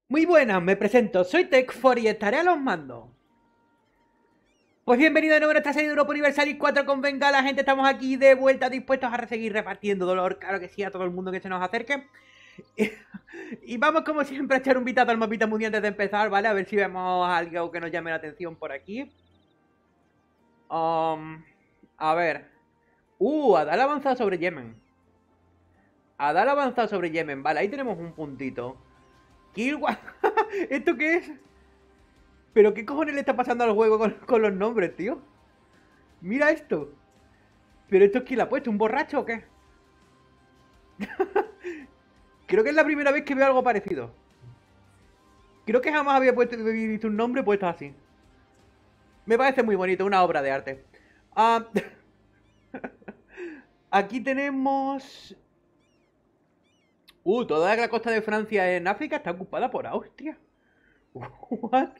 Muy buenas, me presento, soy Tech4 y estaré a los mandos. Pues bienvenido de nuevo a nuestra serie de Europa Universalis 4 con Bengala, gente, estamos aquí de vuelta dispuestos a seguir repartiendo dolor, claro que sí, a todo el mundo que se nos acerque. Y vamos como siempre a echar un vistazo al mapita mundial antes de empezar, ¿vale? A ver si vemos algo que nos llame la atención por aquí. A ver. Adal avanzado sobre Yemen. Adal avanzado sobre Yemen, vale, ahí tenemos un puntito. Kilwa. ¿Esto qué es? ¿Pero qué cojones le está pasando al juego con los nombres, tío? Mira esto. ¿Pero esto es quién la ha puesto? ¿Un borracho o qué? Creo que es la primera vez que veo algo parecido. Creo que jamás había visto un nombre puesto así. Me parece muy bonito, una obra de arte. Ah, aquí tenemos... toda la costa de Francia en África está ocupada por Austria. What?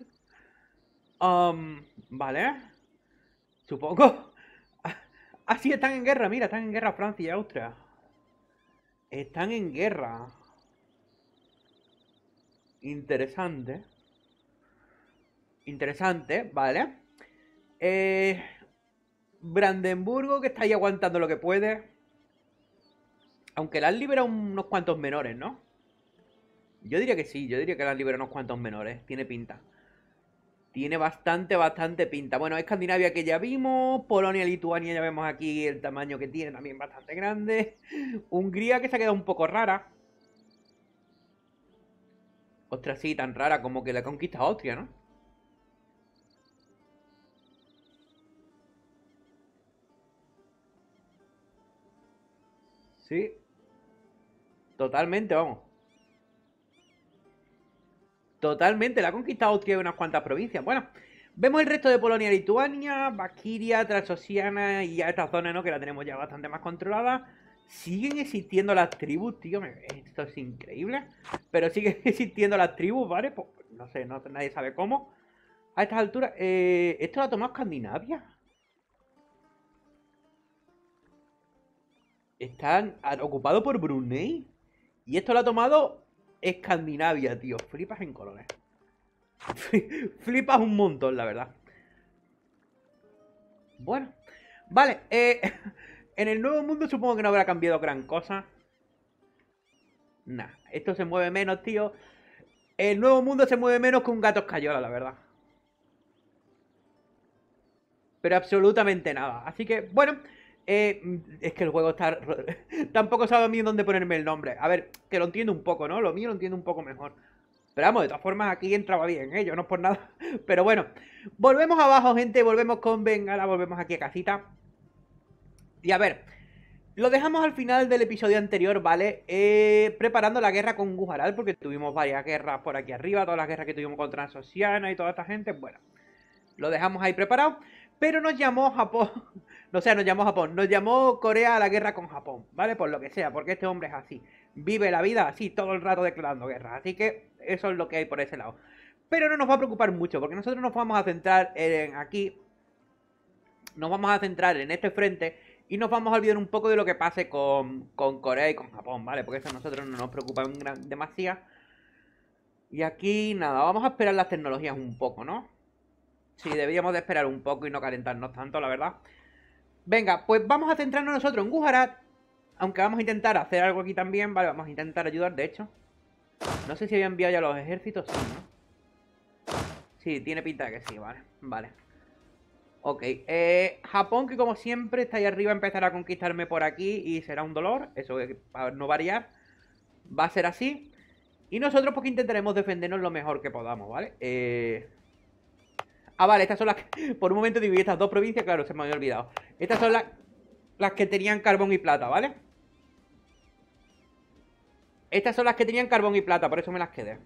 Vale. Supongo. Sí, están en guerra, mira, están en guerra Francia y Austria. Están en guerra. Interesante. Interesante, vale. Eh, Brandenburgo, que está ahí aguantando lo que puede. Aunque le han liberado unos cuantos menores, ¿no? Yo diría que sí, yo diría que le han liberado unos cuantos menores. Tiene pinta. Tiene bastante pinta. Bueno, Escandinavia que ya vimos. Polonia, Lituania ya vemos aquí el tamaño que tiene, también bastante grande. Hungría que se ha quedado un poco rara. Ostras, sí, tan rara como que la conquista Austria, ¿no? Sí, totalmente, vamos. Totalmente, la ha conquistado Austria de unas cuantas provincias. Bueno, vemos el resto de Polonia, Lituania, Valkyria, Transociana y ya esta zona, ¿no? Que la tenemos ya bastante más controlada. Siguen existiendo las tribus, tío. Esto es increíble. Pero siguen existiendo las tribus, ¿vale? Pues no sé, nadie sabe cómo. A estas alturas, ¿esto lo ha tomado Escandinavia? Están ocupados por Brunei. Y esto lo ha tomado Escandinavia, tío. Flipas en colores. Flipas un montón, la verdad. Bueno, vale. En el nuevo mundo supongo que no habrá cambiado gran cosa. Nah, esto se mueve menos, tío. El nuevo mundo se mueve menos que un gato escayola, la verdad. Pero absolutamente nada. Así que, bueno, es que el juego está... Tampoco sabe a mí dónde ponerme el nombre. A ver, que lo entiendo un poco, ¿no? Lo mío lo entiendo un poco mejor. Pero vamos, de todas formas aquí entraba bien, ¿eh? Yo no es por nada. Pero bueno, volvemos abajo, gente. Volvemos con Bengala, volvemos aquí a casita. Y a ver, lo dejamos al final del episodio anterior, ¿vale? Preparando la guerra con Gujarat, porque tuvimos varias guerras por aquí arriba, todas las guerras que tuvimos contra Transociana y toda esta gente. Bueno, lo dejamos ahí preparado. Pero nos llamó Japón, no sé, nos llamó Japón, nos llamó Corea a la guerra con Japón, ¿vale? Por lo que sea, porque este hombre es así. Vive la vida así, todo el rato declarando guerra. Así que eso es lo que hay por ese lado. Pero no nos va a preocupar mucho, porque nosotros nos vamos a centrar en aquí, nos vamos a centrar en este frente y nos vamos a olvidar un poco de lo que pase con Corea y con Japón, ¿vale? Porque eso a nosotros no nos preocupa demasiado. Y aquí, nada, vamos a esperar las tecnologías un poco, ¿no? Sí, deberíamos de esperar un poco y no calentarnos tanto, la verdad. Venga, pues vamos a centrarnos nosotros en Gujarat. Aunque vamos a intentar hacer algo aquí también, ¿vale? Vamos a intentar ayudar, de hecho. No sé si había enviado ya los ejércitos, sí, ¿no? Sí, tiene pinta de que sí, vale. Vale. Ok, Japón, que como siempre está ahí arriba, empezará a conquistarme por aquí y será un dolor. Eso para no variar. Va a ser así. Y nosotros pues intentaremos defendernos lo mejor que podamos, ¿vale? Vale, estas son las que... Por un momento dividí estas dos provincias, claro, se me había olvidado. Estas son las que tenían carbón y plata, ¿vale? Estas son las que tenían carbón y plata, por eso me las quedé.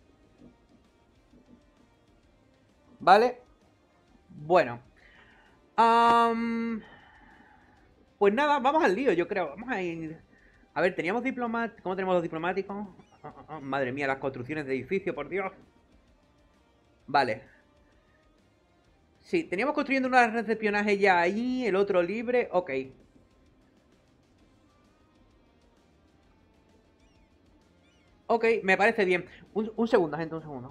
¿Vale? Bueno. Am, pues nada, vamos al lío, yo creo. Vamos a ir... A ver, teníamos diplomáticos... ¿Cómo tenemos los diplomáticos? Madre mía, las construcciones de edificio, por Dios. Vale. Sí, teníamos construyendo una red de espionaje ya ahí, el otro libre. Ok. Ok, me parece bien. Un segundo, gente, un segundo.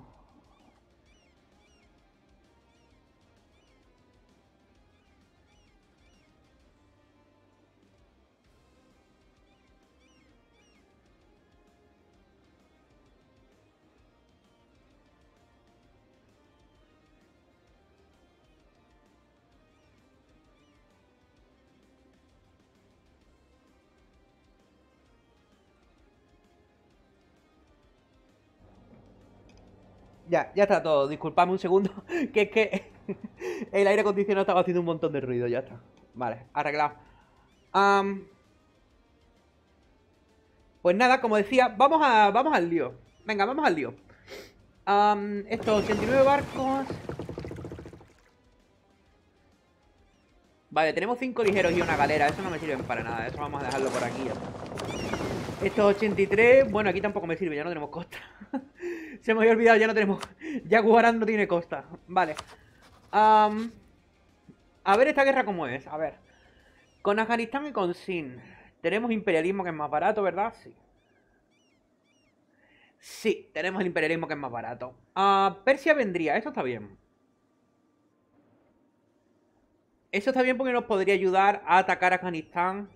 Ya está todo. Disculpadme un segundo. Que es que el aire acondicionado estaba haciendo un montón de ruido. Ya está. Vale, arreglado. Am, pues nada, como decía, vamos al lío. Venga, vamos al lío. Estos 89 barcos. Vale, tenemos 5 ligeros y una galera. Eso no me sirven para nada. Eso vamos a dejarlo por aquí. Ya está. Estos 83. Bueno, aquí tampoco me sirve. Ya no tenemos costa. Se me había olvidado, ya no tenemos. Ya Guarán no tiene costa. Vale. Am, a ver esta guerra cómo es. A ver. Con Afganistán y con Sin. Tenemos imperialismo que es más barato, ¿verdad? Sí. Sí, tenemos el imperialismo que es más barato. Persia vendría, eso está bien. Eso está bien porque nos podría ayudar a atacar a Afganistán.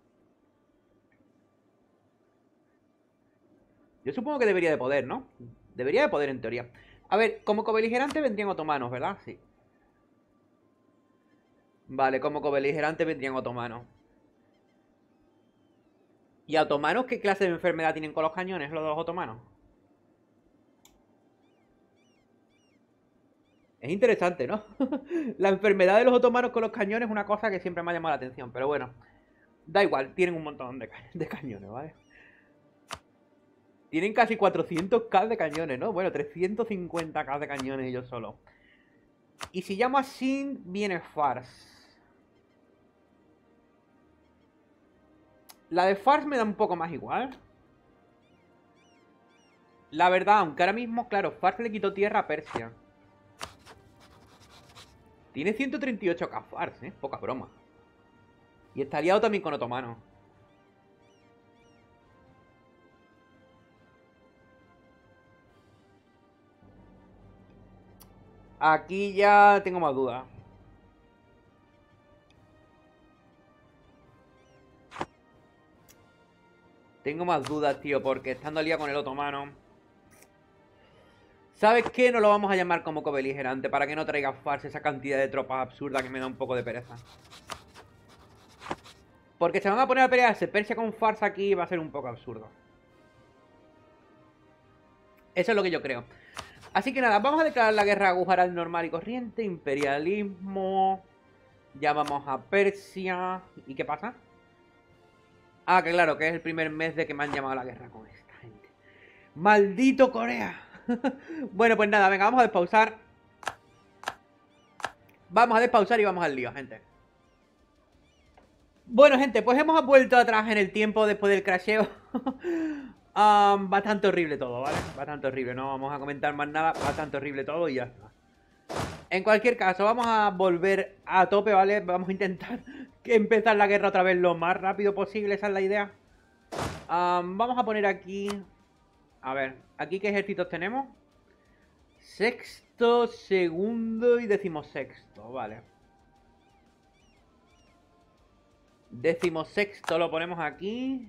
Yo supongo que debería de poder, ¿no? Debería de poder en teoría. A ver, como cobeligerante vendrían otomanos, ¿verdad? Sí. Vale, como cobeligerante vendrían otomanos. ¿Y otomanos qué clase de enfermedad tienen con los cañones, los dos otomanos? Es interesante, ¿no? La enfermedad de los otomanos con los cañones es una cosa que siempre me ha llamado la atención, pero bueno. Da igual, tienen un montón de cañones, ¿vale? Tienen casi 400k de cañones, ¿no? Bueno, 350k de cañones ellos solo. Y si llamo a Sin, viene Fars. La de Fars me da un poco más igual. La verdad, aunque ahora mismo, claro, Fars le quitó tierra a Persia. Tiene 138k Fars, ¿eh? Poca broma. Y está aliado también con otomano. Aquí ya tengo más dudas. Tengo más dudas, tío, porque estando aliado con el otomano. ¿Sabes qué? No lo vamos a llamar como cobeligerante para que no traiga Fars esa cantidad de tropas absurda que me da un poco de pereza. Porque se van a poner a pelearse Persia con Fars aquí y va a ser un poco absurdo. Eso es lo que yo creo. Así que nada, vamos a declarar la guerra a Gujarat normal y corriente. Imperialismo. Llamamos a Persia. ¿Y qué pasa? Ah, que claro, que es el primer mes de que me han llamado a la guerra con esta gente. ¡Maldito Corea! Bueno, pues nada, venga, vamos a despausar. Vamos a despausar y vamos al lío, gente. Bueno, gente, pues hemos vuelto atrás en el tiempo después del crasheo. Bastante horrible todo, ¿vale? Bastante horrible, no vamos a comentar más nada. Bastante horrible todo y ya está. En cualquier caso, vamos a volver a tope, ¿vale? Vamos a intentar empezar la guerra otra vez lo más rápido posible, esa es la idea. Vamos a poner aquí... A ver, ¿aquí qué ejércitos tenemos? Sexto, segundo y decimosexto, vale. Decimosexto lo ponemos aquí.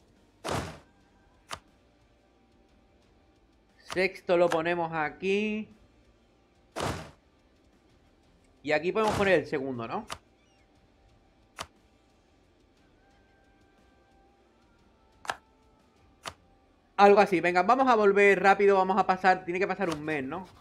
Sexto lo ponemos aquí. Y aquí podemos poner el segundo, ¿no? Algo así, venga, vamos a volver rápido, vamos a pasar, tiene que pasar un mes, ¿no?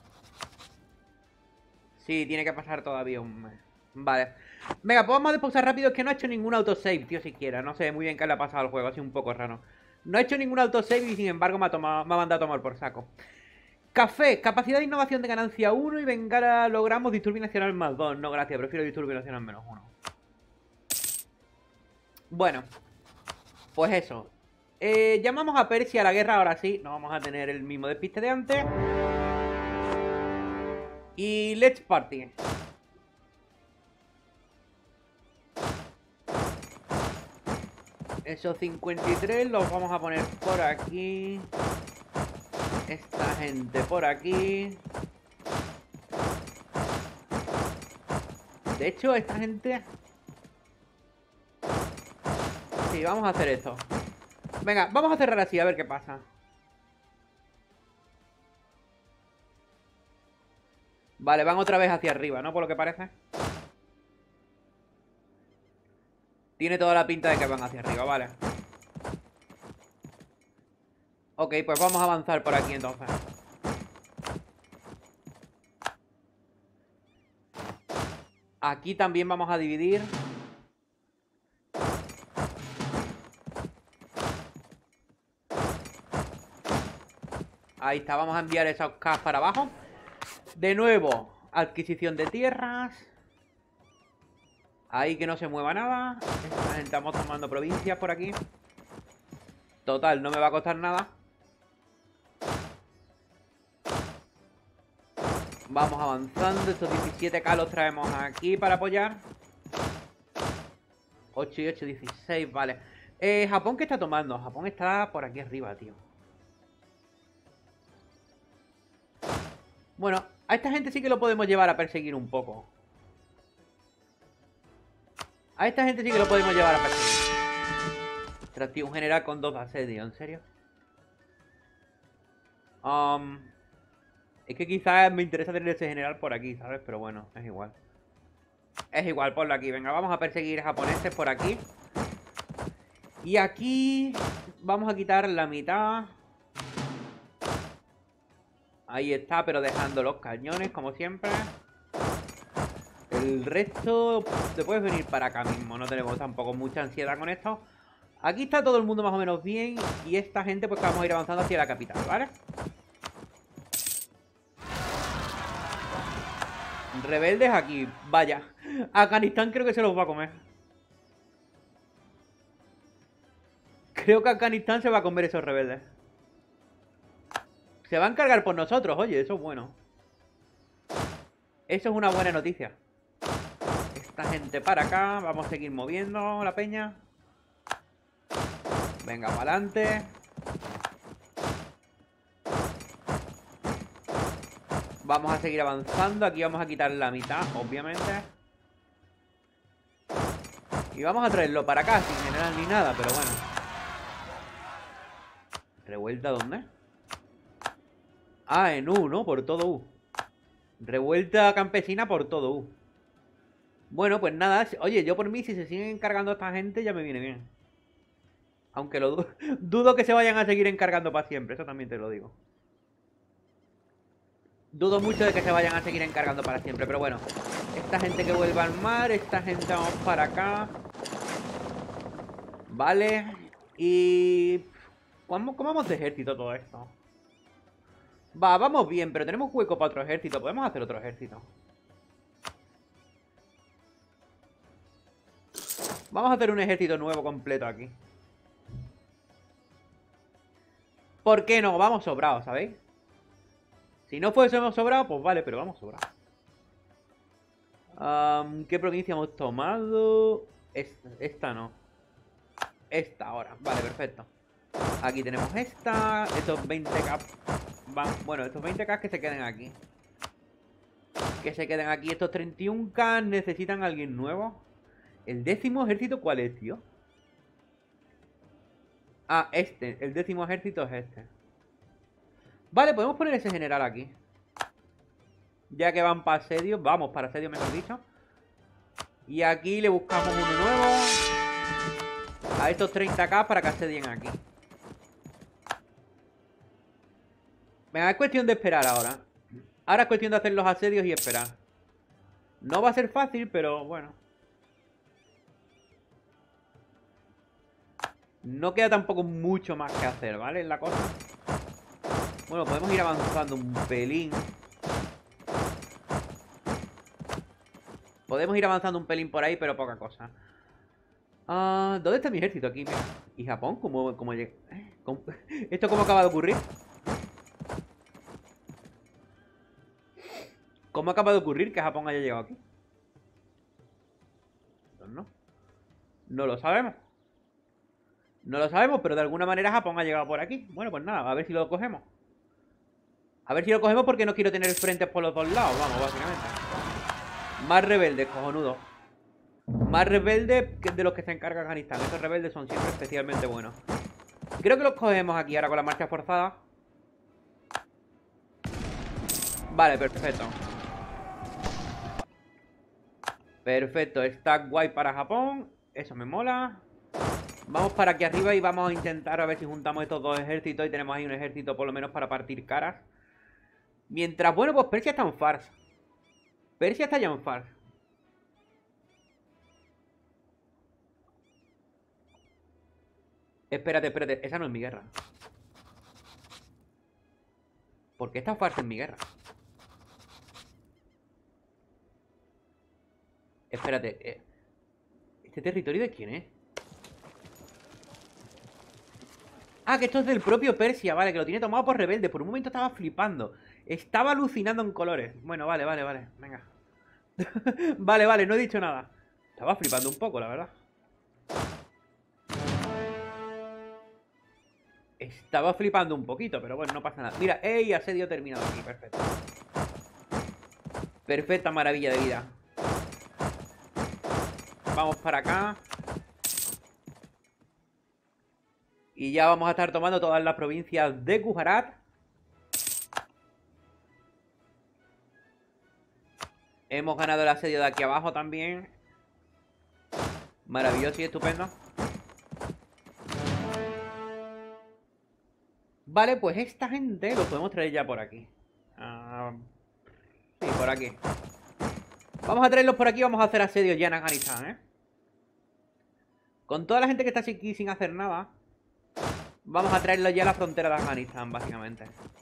Sí, tiene que pasar todavía un mes. Vale. Venga, pues vamos a despausar rápido, es que no ha hecho ningún autosave, tío, siquiera. No sé muy bien qué le ha pasado al juego, ha sido un poco raro. No ha hecho ningún autosave y sin embargo me ha mandado a tomar por saco. Café, capacidad de innovación de ganancia 1 y Bengala logramos disturbio nacional más 2. No, gracias, prefiero disturbio nacional menos 1. Bueno, pues eso. Llamamos a Persia a la guerra, ahora sí. No vamos a tener el mismo despiste de antes. Y let's party. Esos 53 los vamos a poner por aquí. Esta gente por aquí. De hecho, esta gente... Sí, vamos a hacer esto. Venga, vamos a cerrar así, a ver qué pasa. Vale, van otra vez hacia arriba, ¿no? Por lo que parece. Tiene toda la pinta de que van hacia arriba, vale. Ok, pues vamos a avanzar por aquí entonces. Aquí también vamos a dividir. Ahí está, vamos a enviar esos K para abajo. De nuevo, adquisición de tierras. Ahí que no se mueva nada. Estamos tomando provincias por aquí. Total, no me va a costar nada. Vamos avanzando. Estos 17k los traemos aquí para apoyar. 8 y 8, 16, vale. ¿Japón qué está tomando? Japón está por aquí arriba, tío. Bueno, a esta gente sí que lo podemos llevar a perseguir un poco. A esta gente sí que lo podemos llevar a perseguir. Ostras, tío, un general con 2 asedios, ¿en serio? Es que quizás me interesa tener ese general por aquí, ¿sabes? Pero bueno, es igual. Es igual, ponlo aquí. Venga, vamos a perseguir japoneses por aquí. Y aquí vamos a quitar la mitad. Ahí está, pero dejando los cañones, como siempre. El resto te puedes venir para acá mismo. No tenemos tampoco mucha ansiedad con esto. Aquí está todo el mundo más o menos bien. Y esta gente pues vamos a ir avanzando hacia la capital, ¿vale? Rebeldes aquí, vaya. Afganistán creo que se los va a comer. Creo que Afganistán se va a comer esos rebeldes. Se va a encargar por nosotros, oye, eso es bueno. Eso es una buena noticia. Esta gente para acá, vamos a seguir moviendo la peña. Venga, para adelante. Vamos a seguir avanzando. Aquí vamos a quitar la mitad, obviamente. Y vamos a traerlo para acá, sin general ni nada, pero bueno. ¿Revuelta dónde? Ah, en U, ¿no? Por todo U. Revuelta campesina por todo U. Bueno, pues nada. Oye, yo por mí, si se siguen encargando esta gente, ya me viene bien. Aunque lo dudo que se vayan a seguir encargando para siempre, eso también te lo digo. Dudo mucho de que se vayan a seguir encargando para siempre, pero bueno. Esta gente que vuelva al mar, esta gente vamos para acá. Vale. Y... ¿Cómo vamos de ejército todo esto? Va, vamos bien, pero tenemos hueco para otro ejército. Podemos hacer otro ejército. Vamos a hacer un ejército nuevo completo aquí. ¿Por qué no? Vamos sobrados, ¿sabéis? Si no fuésemos sobrados, pues vale, pero vamos sobrados. ¿Qué provincia hemos tomado? Esta no. Esta ahora. Vale, perfecto. Aquí tenemos esta. Estos 20k. Bueno, estos 20k que se queden aquí. Que se queden aquí. Estos 31k necesitan a alguien nuevo. ¿El 10º ejército cuál es, tío? Ah, este. El 10º ejército es este. Vale, podemos poner ese general aquí. Ya que van para asedio. Vamos para asedio, mejor dicho. Y aquí le buscamos uno nuevo. A estos 30k para que asedien aquí. Venga, es cuestión de esperar ahora. Ahora es cuestión de hacer los asedios y esperar. No va a ser fácil, pero bueno. No queda tampoco mucho más que hacer, ¿vale? La cosa. Bueno, podemos ir avanzando un pelín. Podemos ir avanzando un pelín por ahí, pero poca cosa. ¿Dónde está mi ejército? Aquí, mira. ¿Y Japón? ¿Cómo llega? ¿Esto cómo acaba de ocurrir? ¿Cómo acaba de ocurrir que Japón haya llegado aquí? No, no lo sabemos. No lo sabemos, pero de alguna manera Japón ha llegado por aquí. Bueno, pues nada, a ver si lo cogemos. A ver si lo cogemos porque no quiero tener frentes por los dos lados. Vamos, básicamente. Más rebeldes, cojonudo. Más rebeldes que de los que se encarga Afganistán. Estos rebeldes son siempre especialmente buenos. Creo que los cogemos aquí ahora con la marcha forzada. Vale, perfecto. Perfecto, está guay para Japón. Eso me mola. Vamos para aquí arriba y vamos a intentar a ver si juntamos estos dos ejércitos. Y tenemos ahí un ejército por lo menos para partir caras. Mientras, bueno, pues Persia está en farsa. Persia está ya en farsa. Espérate, espérate, esa no es mi guerra. ¿Por qué está farsa en mi guerra? Espérate, ¿este territorio de quién es? Ah, que esto es del propio Persia, vale, que lo tiene tomado por rebelde. Por un momento estaba flipando. Estaba alucinando en colores. Bueno, vale, vale, vale, venga. Vale, vale, no he dicho nada. Estaba flipando un poco, la verdad. Estaba flipando un poquito, pero bueno, no pasa nada. Mira, ¡ey! Asedio terminado aquí, perfecto. Perfecta maravilla de vida. Vamos para acá. Y ya vamos a estar tomando todas las provincias de Gujarat. Hemos ganado el asedio de aquí abajo también. Maravilloso y estupendo. Vale, pues esta gente lo podemos traer ya por aquí. Sí, por aquí. Vamos a traerlos por aquí y vamos a hacer asedios ya en Afganistán, ¿eh? Con toda la gente que está aquí sin hacer nada, vamos a traerlos ya a la frontera de Afganistán, básicamente.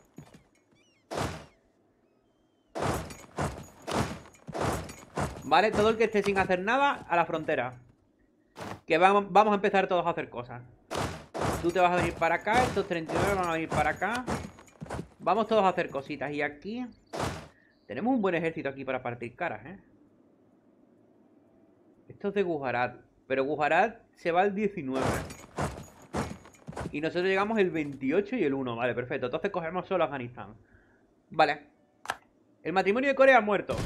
Vale, todo el que esté sin hacer nada, a la frontera. Que vamos a empezar todos a hacer cosas. Tú te vas a venir para acá, estos 39 van a venir para acá. Vamos todos a hacer cositas. Y aquí tenemos un buen ejército aquí para partir caras, ¿eh? Esto es de Gujarat. Pero Gujarat se va el 19. Y nosotros llegamos el 28 y el 1. Vale, perfecto. Entonces cogemos solo Afganistán. Vale. El matrimonio de Corea ha muerto.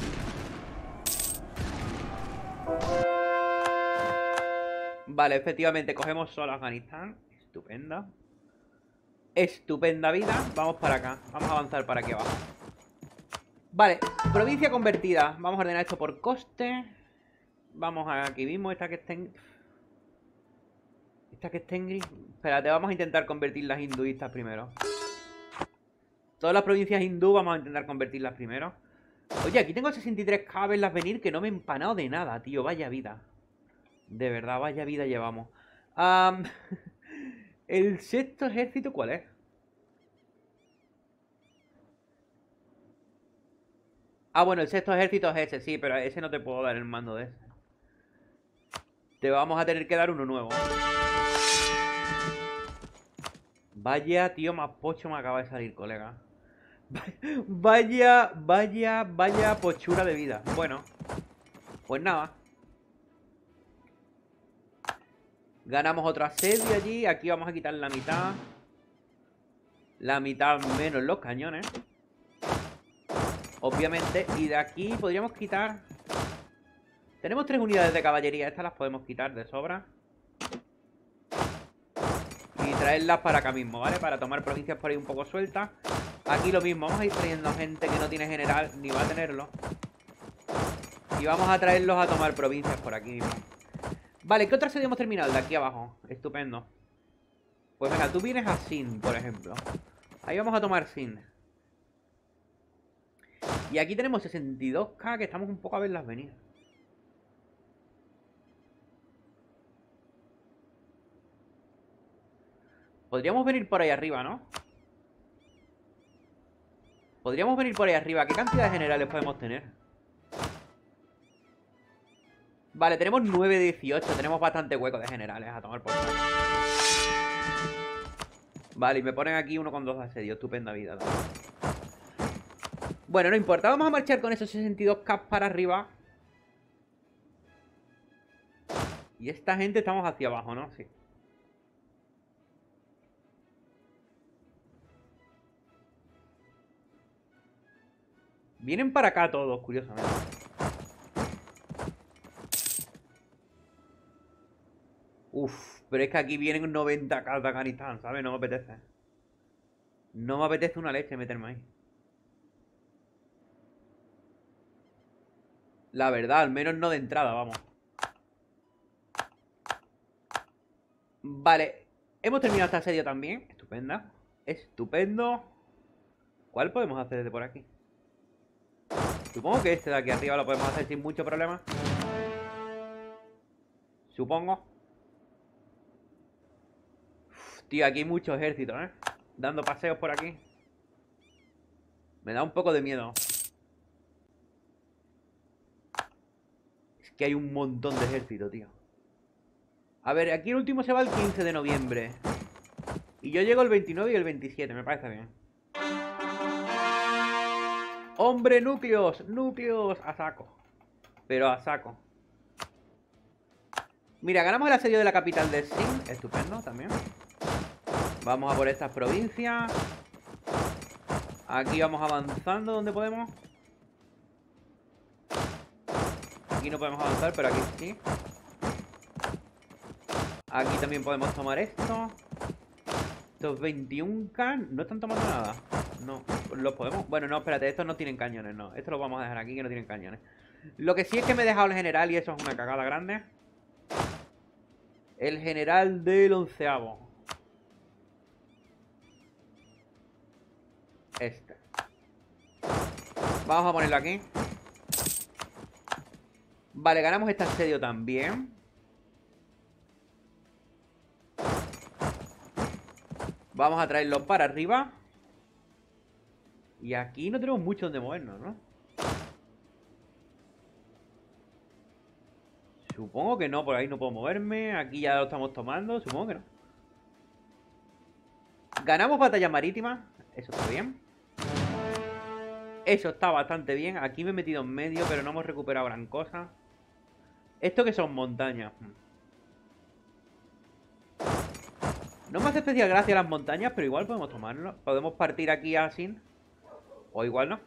Vale, efectivamente, cogemos solo Afganistán. Estupenda. Estupenda vida. Vamos para acá. Vamos a avanzar para aquí abajo. Vale, provincia convertida. Vamos a ordenar esto por coste. Vamos a aquí mismo. Esta que estén... Esta que estén gris. Espérate, vamos a intentar convertir las hinduistas primero. Todas las provincias hindú vamos a intentar convertirlas primero. Oye, aquí tengo 63k a verlas venir que no me he empanado de nada, tío. Vaya vida. De verdad, vaya vida llevamos. ¿El sexto ejército cuál es? Ah, bueno, el sexto ejército es ese, sí, pero a ese no te puedo dar el mando de ese. Te vamos a tener que dar uno nuevo. Vaya, tío, más pocho me acaba de salir, colega. Vaya pochura de vida. Bueno, pues nada. Ganamos otro asedio allí. Aquí vamos a quitar la mitad. La mitad menos los cañones. Obviamente. Y de aquí podríamos quitar... Tenemos 3 unidades de caballería. Estas las podemos quitar de sobra. Y traerlas para acá mismo, ¿vale? Para tomar provincias por ahí un poco sueltas. Aquí lo mismo. Vamos a ir trayendo gente que no tiene general ni va a tenerlo. Y vamos a traerlos a tomar provincias por aquí mismo. Vale, ¿qué otro asedio hemos terminado? El de aquí abajo. Estupendo. Pues venga, tú vienes a Sind, por ejemplo. Ahí vamos a tomar Sind. Y aquí tenemos 62k que estamos un poco a verlas venir. Podríamos venir por ahí arriba, ¿no? Podríamos venir por ahí arriba. ¿Qué cantidad de generales podemos tener? Vale, tenemos 9-18. Tenemos bastante hueco de generales a tomar por culo. Vale, y me ponen aquí uno con 2 asedios. Estupenda vida, ¿no? Bueno, no importa. Vamos a marchar con esos 62k para arriba. Y esta gente estamos hacia abajo, ¿no? Sí. Vienen para acá todos, curiosamente. Uf, pero es que aquí vienen 90k de Afganistán, ¿sabes? No me apetece. No me apetece una leche meterme ahí. La verdad, al menos no de entrada, vamos. Vale, hemos terminado este asedio también. Estupenda. Estupendo. ¿Cuál podemos hacer desde por aquí? Supongo que este de aquí arriba lo podemos hacer sin mucho problema. Supongo. Uf, tío, aquí hay mucho ejército, ¿eh? Dando paseos por aquí. Me da un poco de miedo. Es que hay un montón de ejército, tío. A ver, aquí el último se va el 15 de noviembre. Y yo llego el 29 y el 27, me parece bien. ¡Hombre, núcleos! ¡Núcleos! A saco. Pero a saco. Mira, ganamos el asedio de la capital de Sin. Estupendo también. Vamos a por estas provincias. Aquí vamos avanzando donde podemos. Aquí no podemos avanzar, pero aquí sí. Aquí también podemos tomar esto. Estos 21k no están tomando nada. No, los podemos... Bueno, no, espérate, estos no tienen cañones, no. Estos los vamos a dejar aquí que no tienen cañones. Lo que sí es que me he dejado el general y eso es una cagada grande. El general del 11avo. Este. Vamos a ponerlo aquí. Vale, ganamos este asedio también. Vamos a traerlo para arriba. Y aquí no tenemos mucho donde movernos, ¿no? Supongo que no, por ahí no puedo moverme. Aquí ya lo estamos tomando, supongo que no. Ganamos batalla marítima. Eso está bien. Eso está bastante bien. Aquí me he metido en medio, pero no hemos recuperado gran cosa. ¿Esto que son montañas? No me hace especial gracia las montañas, pero igual podemos tomarlo. Podemos partir aquí a Sin. O igual no.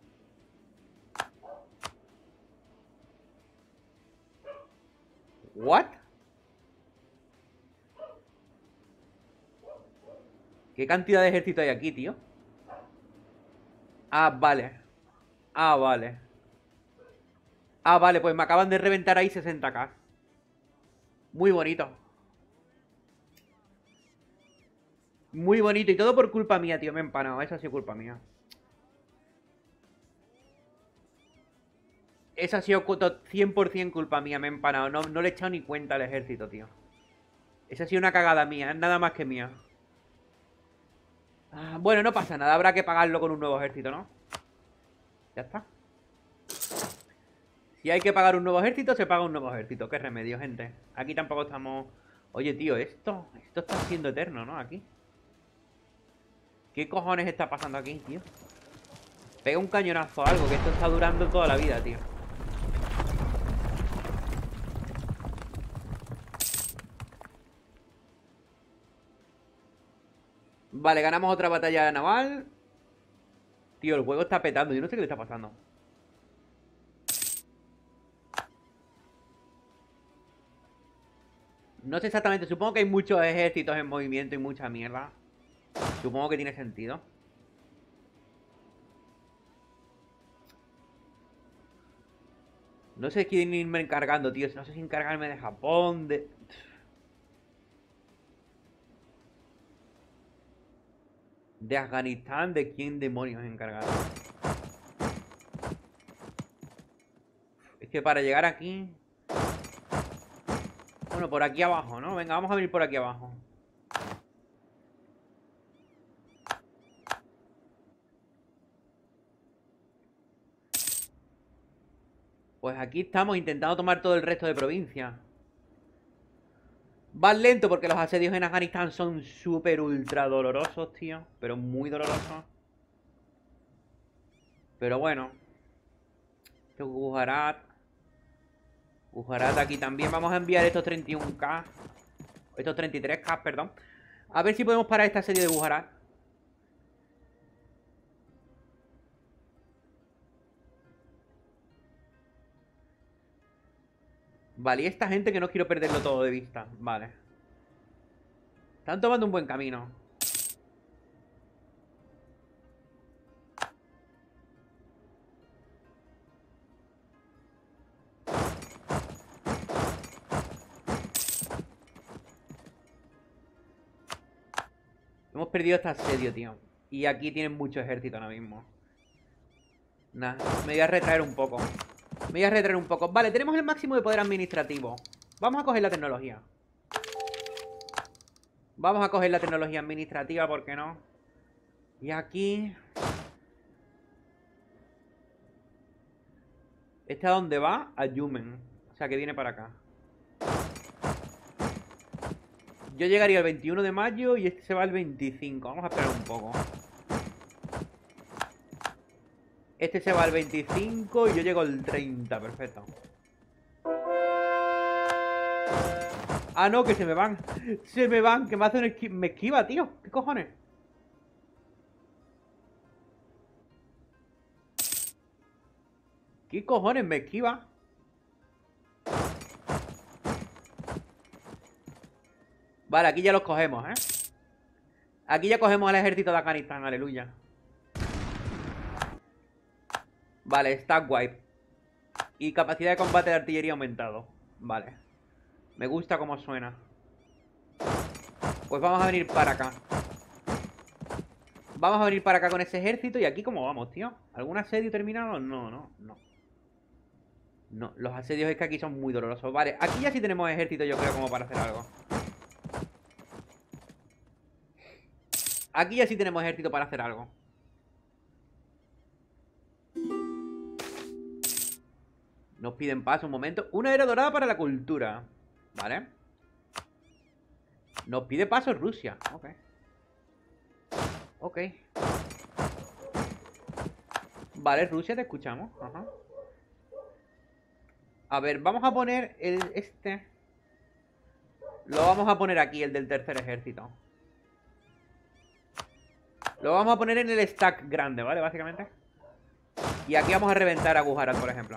¿What? ¿Qué cantidad de ejército hay aquí, tío? Ah, vale. Ah, vale. Ah, vale, pues me acaban de reventar ahí 60k. Muy bonito. Muy bonito. Y todo por culpa mía, tío. Me he empanado. Eso ha sido culpa mía. Eso ha sido 100% culpa mía. Me he empanado. No le he echado ni cuenta al ejército, tío. Esa ha sido una cagada mía. Es nada más que mía. Ah, bueno, no pasa nada. Habrá que pagarlo con un nuevo ejército, ¿no? Ya está. Si hay que pagar un nuevo ejército, se paga un nuevo ejército. Qué remedio, gente. Aquí tampoco estamos... Oye, tío, esto está siendo eterno, ¿no? Aquí. ¿Qué cojones está pasando aquí, tío? Pega un cañonazo o algo, que esto está durando toda la vida, tío. Vale, ganamos otra batalla naval. Tío, el juego está petando. Yo no sé qué le está pasando. No sé exactamente. Supongo que hay muchos ejércitos en movimiento y mucha mierda. Supongo que tiene sentido. No sé quién irme encargando, tío. No sé si encargarme de Japón, de Afganistán, de quién demonios encargar. Es que para llegar aquí... Bueno, por aquí abajo, ¿no? Venga, vamos a venir por aquí abajo. Pues aquí estamos intentando tomar todo el resto de provincias. Va lento porque los asedios en Afganistán son súper ultra dolorosos, tío. Pero muy dolorosos. Pero bueno. Esto es Gujarat. Gujarat aquí también. Vamos a enviar estos 31k. Estos 33k, perdón. A ver si podemos parar este asedio de Gujarat. Vale, y esta gente que no quiero perderlo todo de vista. Vale. Están tomando un buen camino. Hemos perdido este asedio, tío. Y aquí tienen mucho ejército ahora mismo. Nah, me voy a retraer un poco. Me voy a retraer un poco. Vale, tenemos el máximo de poder administrativo. Vamos a coger la tecnología. Vamos a coger la tecnología administrativa, ¿por qué no? Y aquí... ¿Este a dónde va? A Yumen. O sea, que viene para acá. Yo llegaría el 21 de mayo y este se va el 25. Vamos a esperar un poco. Este se va el 25 y yo llego el 30. Perfecto. Ah, no, que se me van. Se me van, que me hace un me esquiva, tío. ¿Qué cojones? ¿Qué cojones me esquiva? Vale, aquí ya los cogemos, ¿eh? Aquí ya cogemos al ejército de Afganistán, aleluya. Vale, stack wipe. Y capacidad de combate de artillería aumentado. Vale. Me gusta cómo suena. Pues vamos a venir para acá. Vamos a venir para acá con ese ejército. ¿Y aquí cómo vamos, tío? ¿Algún asedio terminado? No, no, no. No, los asedios es que aquí son muy dolorosos. Vale, aquí ya sí tenemos ejército, yo creo, como para hacer algo. Aquí ya sí tenemos ejército para hacer algo. Nos piden paso un momento. Una era dorada para la cultura. Vale. Nos pide paso Rusia. Ok. Ok. Vale, Rusia, te escuchamos. Ajá. A ver, vamos a poner este. Lo vamos a poner aquí, el del tercer ejército. Lo vamos a poner en el stack grande, ¿vale? Básicamente. Y aquí vamos a reventar a Gujarat, por ejemplo.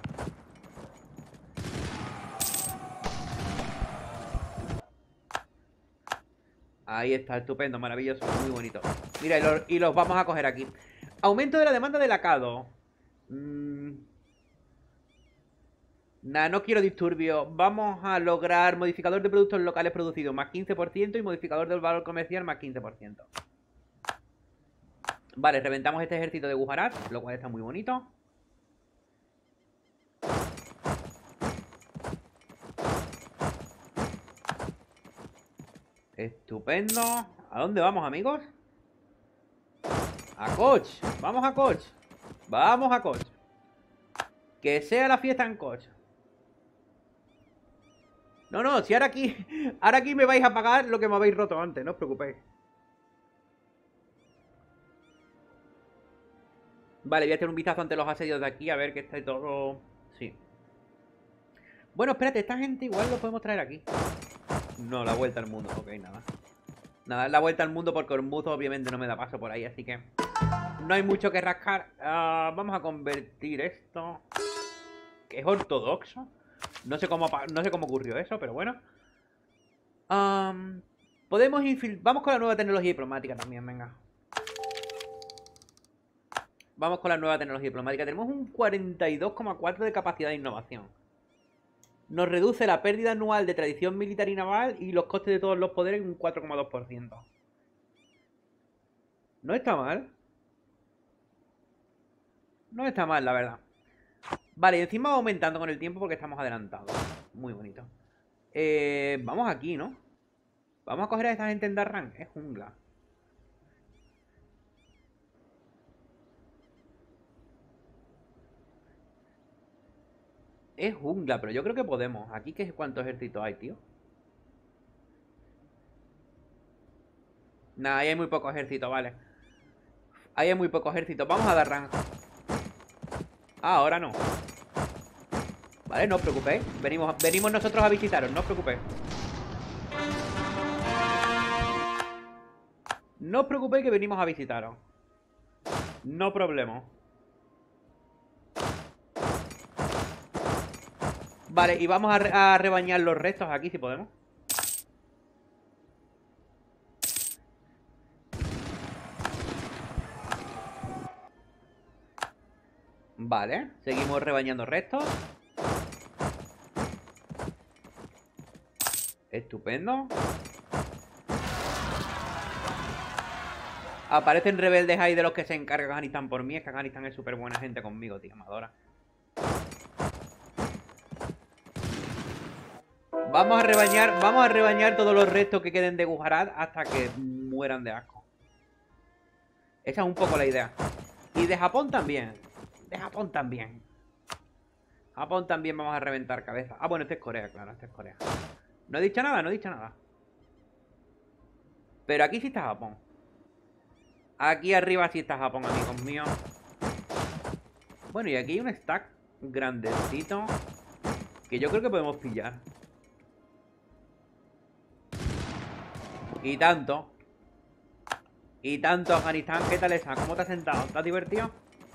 Ahí está, estupendo, maravilloso, muy bonito. Mira, y los vamos a coger aquí. Aumento de la demanda de lacado. Nah, no quiero disturbio. Vamos a lograr modificador de productos locales producidos más 15% y modificador del valor comercial más 15%. Vale, reventamos este ejército de Gujarat, lo cual está muy bonito. Estupendo. ¿A dónde vamos, amigos? A Koch. Vamos a Koch. Vamos a Koch. Que sea la fiesta en Koch. No, no, si ahora aquí me vais a pagar lo que me habéis roto antes, no os preocupéis. Vale, voy a echar un vistazo ante los asedios de aquí a ver que esté todo... Sí. Bueno, espérate, esta gente igual lo podemos traer aquí. No, la vuelta al mundo, ok, nada. Nada, la vuelta al mundo porque Hormuz obviamente no me da paso por ahí, así que... No hay mucho que rascar. Vamos a convertir esto... Que es ortodoxo. No sé cómo ocurrió eso, pero bueno. Podemos infiltrar... Vamos con la nueva tecnología diplomática también, venga. Vamos con la nueva tecnología diplomática. Tenemos un 42,4 de capacidad de innovación. Nos reduce la pérdida anual de tradición militar y naval y los costes de todos los poderes en un 4,2%. No está mal. No está mal, la verdad. Vale, y encima va aumentando con el tiempo porque estamos adelantados. Muy bonito. Vamos aquí, ¿no? Vamos a coger a esta gente en Darran. Es jungla. Es jungla, pero yo creo que podemos. Aquí, ¿cuántos ejércitos hay, tío? Nah, ahí hay muy poco ejército, vale. Ahí hay muy poco ejército. Vamos a Darran. Ah, ahora no. Vale, no os preocupéis. Venimos nosotros a visitaros, no os preocupéis. No os preocupéis que venimos a visitaros. No problema. Vale, y vamos a rebañar los restos aquí si podemos. Vale, seguimos rebañando restos. Estupendo. Aparecen rebeldes ahí de los que se encarga Afganistán por mí. Es que Afganistán es súper buena gente conmigo, tío, me adora. Vamos a rebañar todos los restos que queden de Gujarat hasta que mueran de asco. Esa es un poco la idea. Y de Japón también. De Japón también. Japón también vamos a reventar cabeza. Ah, bueno, este es Corea, claro, este es Corea. No he dicho nada, no he dicho nada. Pero aquí sí está Japón. Aquí arriba sí está Japón, amigos míos. Bueno, y aquí hay un stack grandecito que yo creo que podemos pillar. Y tanto. Y tanto, Afganistán. ¿Qué tal esa? ¿Cómo te has sentado? ¿Estás divertido?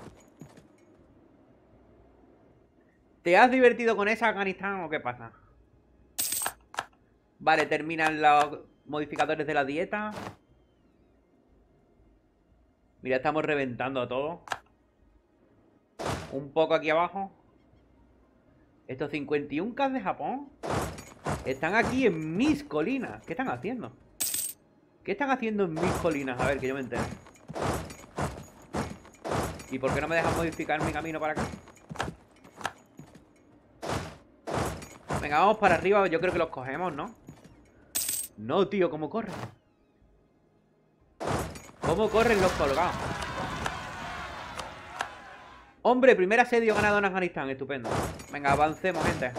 ¿Te has divertido con esa, Afganistán, o qué pasa? Vale, terminan los modificadores de la dieta. Mira, estamos reventando a todo. Un poco aquí abajo. Estos 51K de Japón están aquí en mis colinas. ¿Qué están haciendo? ¿Qué están haciendo en mis colinas? A ver, que yo me entere. ¿Y por qué no me dejan modificar mi camino para acá? Venga, vamos para arriba. Yo creo que los cogemos, ¿no? No, tío, ¿cómo corren? ¿Cómo corren los colgados? Hombre, primer asedio ganado en Afganistán. Estupendo. Venga, avancemos, gente.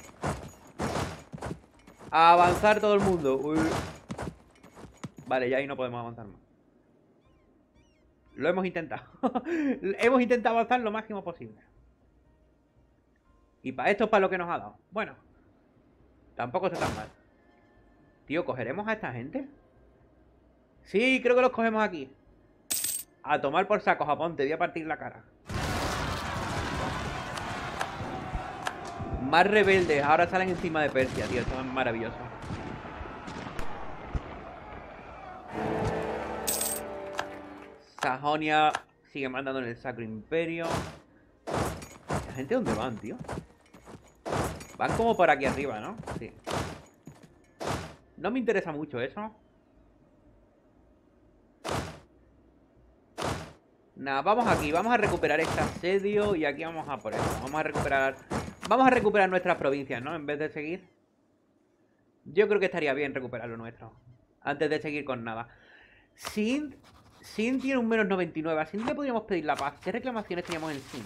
A avanzar todo el mundo. Uy. Vale, ya ahí no podemos avanzar más. Lo hemos intentado. Hemos intentado avanzar lo máximo posible. Y para esto es para lo que nos ha dado. Bueno, tampoco está tan mal. Tío, ¿cogeremos a esta gente? Sí, creo que los cogemos aquí. A tomar por saco, Japón. Te voy a partir la cara. Más rebeldes. Ahora salen encima de Persia, tío. Esto es maravilloso. Sajonia sigue mandando en el Sacro Imperio. ¿La gente dónde van, tío? Van como por aquí arriba, ¿no? Sí. No me interesa mucho eso. Nada, vamos aquí. Vamos a recuperar este asedio. Y aquí vamos a por eso. Vamos a recuperar nuestras provincias, ¿no? En vez de seguir. Yo creo que estaría bien recuperar lo nuestro. Antes de seguir con nada. Sind tiene un menos 99. A Sind le podríamos pedir la paz. ¿Qué reclamaciones teníamos en Sind?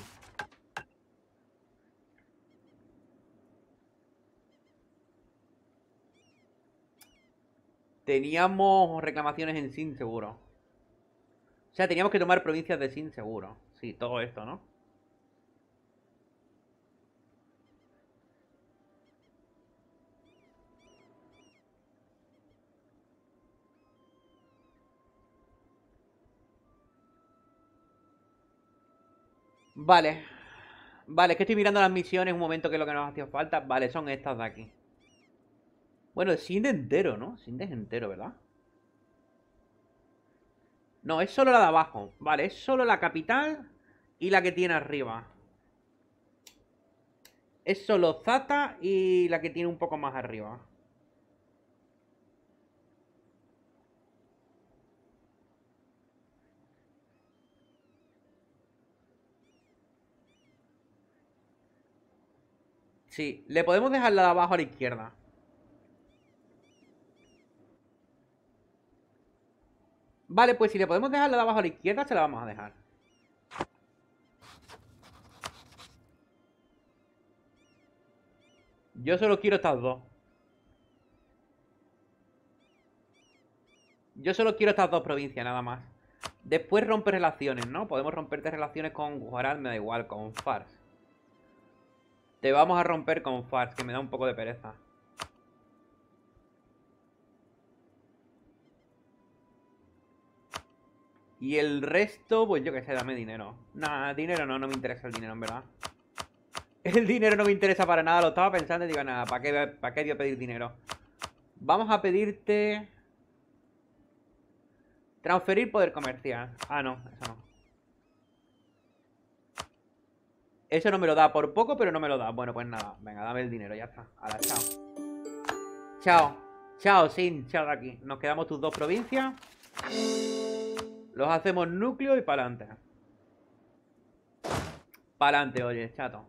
Teníamos reclamaciones en Sind, seguro. O sea, teníamos que tomar provincias de Sind, seguro. Sí, todo esto, ¿no? Vale. Vale, es que estoy mirando las misiones un momento que es lo que nos hacía falta. Vale, son estas de aquí. Bueno, es Sind entero, ¿no? Sind es entero, ¿verdad? No, es solo la de abajo. Vale, es solo la capital y la que tiene arriba. Es solo Zata y la que tiene un poco más arriba. Sí, le podemos dejar la de abajo a la izquierda. Vale, pues si le podemos dejar la de abajo a la izquierda, se la vamos a dejar. Yo solo quiero estas dos. Yo solo quiero estas dos provincias, nada más. Después romper relaciones, ¿no? Podemos romperte relaciones con Gujarat, me da igual, con Fars. Te vamos a romper con Fars, que me da un poco de pereza. Y el resto, pues yo qué sé, dame dinero. Nah, dinero no me interesa el dinero, en verdad. El dinero no me interesa para nada, lo estaba pensando y digo, nada, ¿para qué voy a pedir dinero? Vamos a pedirte... Transferir poder comercial. Ah, no, eso no. Eso no me lo da por poco, pero no me lo da. Bueno, pues nada, venga, dame el dinero, ya está. Ahora, chao. Chao. Chao, Sin, chao de aquí. Nos quedamos tus dos provincias. Los hacemos núcleo y para adelante. Para adelante, oye, chato.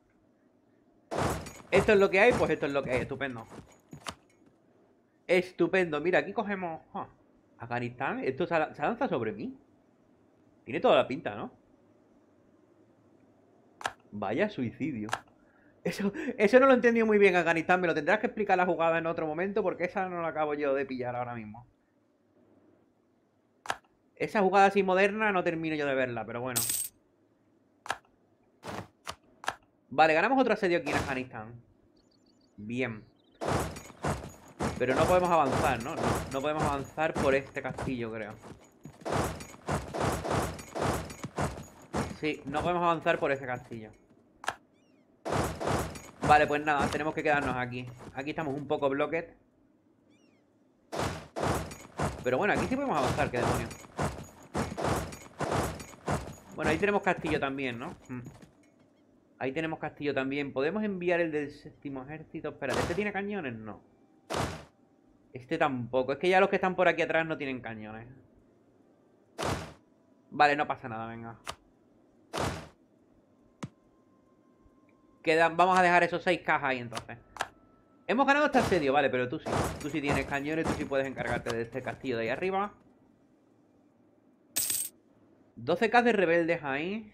Esto es lo que hay, pues esto es lo que hay. Estupendo. Estupendo. Mira, aquí cogemos... Afganistán. Esto se lanza sobre mí. Tiene toda la pinta, ¿no? Vaya suicidio. Eso no lo he entendido muy bien, Afganistán. Me lo tendrás que explicar la jugada en otro momento porque esa no la acabo yo de pillar ahora mismo. Esa jugada así moderna no termino yo de verla, pero bueno. Vale, ganamos otro asedio aquí en Afganistán. Bien. Pero no podemos avanzar, ¿no? No podemos avanzar por este castillo, creo. Sí, no podemos avanzar por ese castillo. Vale, pues nada, tenemos que quedarnos aquí. Aquí estamos un poco bloqued. Pero bueno, aquí sí podemos avanzar, qué demonios. Bueno, ahí tenemos castillo también, ¿no? Ahí tenemos castillo también. ¿Podemos enviar el del séptimo ejército? Espérate, ¿este tiene cañones? No. Este tampoco. Es que ya los que están por aquí atrás no tienen cañones. Vale, no pasa nada, venga. Vamos a dejar esos 6 cajas ahí entonces. Hemos ganado este asedio, vale, pero tú sí. Tú sí tienes cañones, tú sí puedes encargarte de este castillo de ahí arriba. 12k de rebeldes ahí.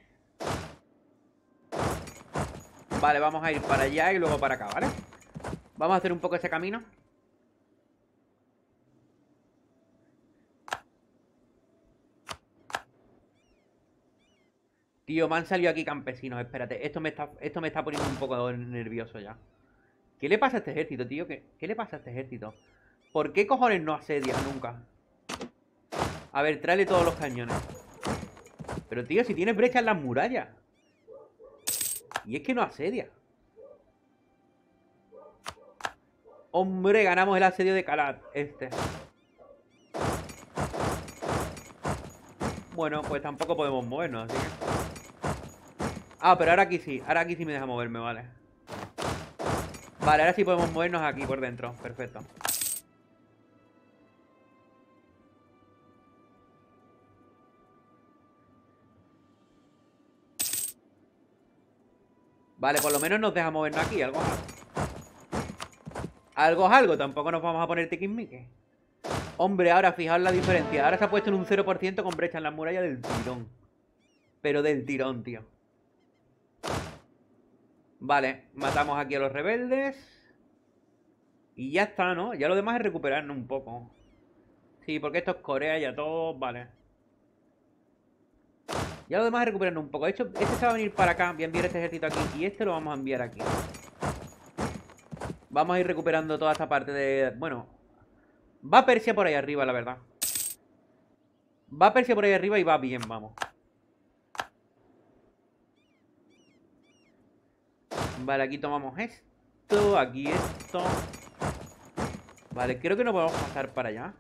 Vale, vamos a ir para allá y luego para acá, ¿vale? Vamos a hacer un poco ese camino. Tío, me han salido aquí campesinos, espérate. Esto me está poniendo un poco nervioso ya. ¿Qué le pasa a este ejército, tío? ¿Qué le pasa a este ejército? ¿Por qué cojones no asedia nunca? A ver, tráele todos los cañones. Pero, tío, si tienes brechas en las murallas. Y es que no asedia. Hombre, ganamos el asedio de Kalat, este. Bueno, pues tampoco podemos movernos, así que... Ah, pero ahora aquí sí. Ahora aquí sí me deja moverme, vale. Vale, ahora sí podemos movernos aquí por dentro. Perfecto. Vale, por lo menos nos deja movernos aquí. Algo es algo. Algo es algo. Tampoco nos vamos a poner tiquismique. Hombre, ahora fijaos la diferencia. Ahora se ha puesto en un 0% con brecha en las murallas del tirón. Pero del tirón, tío. Vale, matamos aquí a los rebeldes. Y ya está, ¿no? Ya lo demás es recuperarnos un poco. Sí, porque esto es Corea y a todos, vale. Ya lo demás es recuperarnos un poco. De hecho, este se va a venir para acá. Voy a enviar este ejército aquí. Y este lo vamos a enviar aquí. Vamos a ir recuperando toda esta parte de... Bueno, va Persia por ahí arriba, la verdad. Va Persia por ahí arriba y va bien, vamos. Vale, aquí tomamos esto. Aquí esto. Vale, creo que no podemos pasar para allá.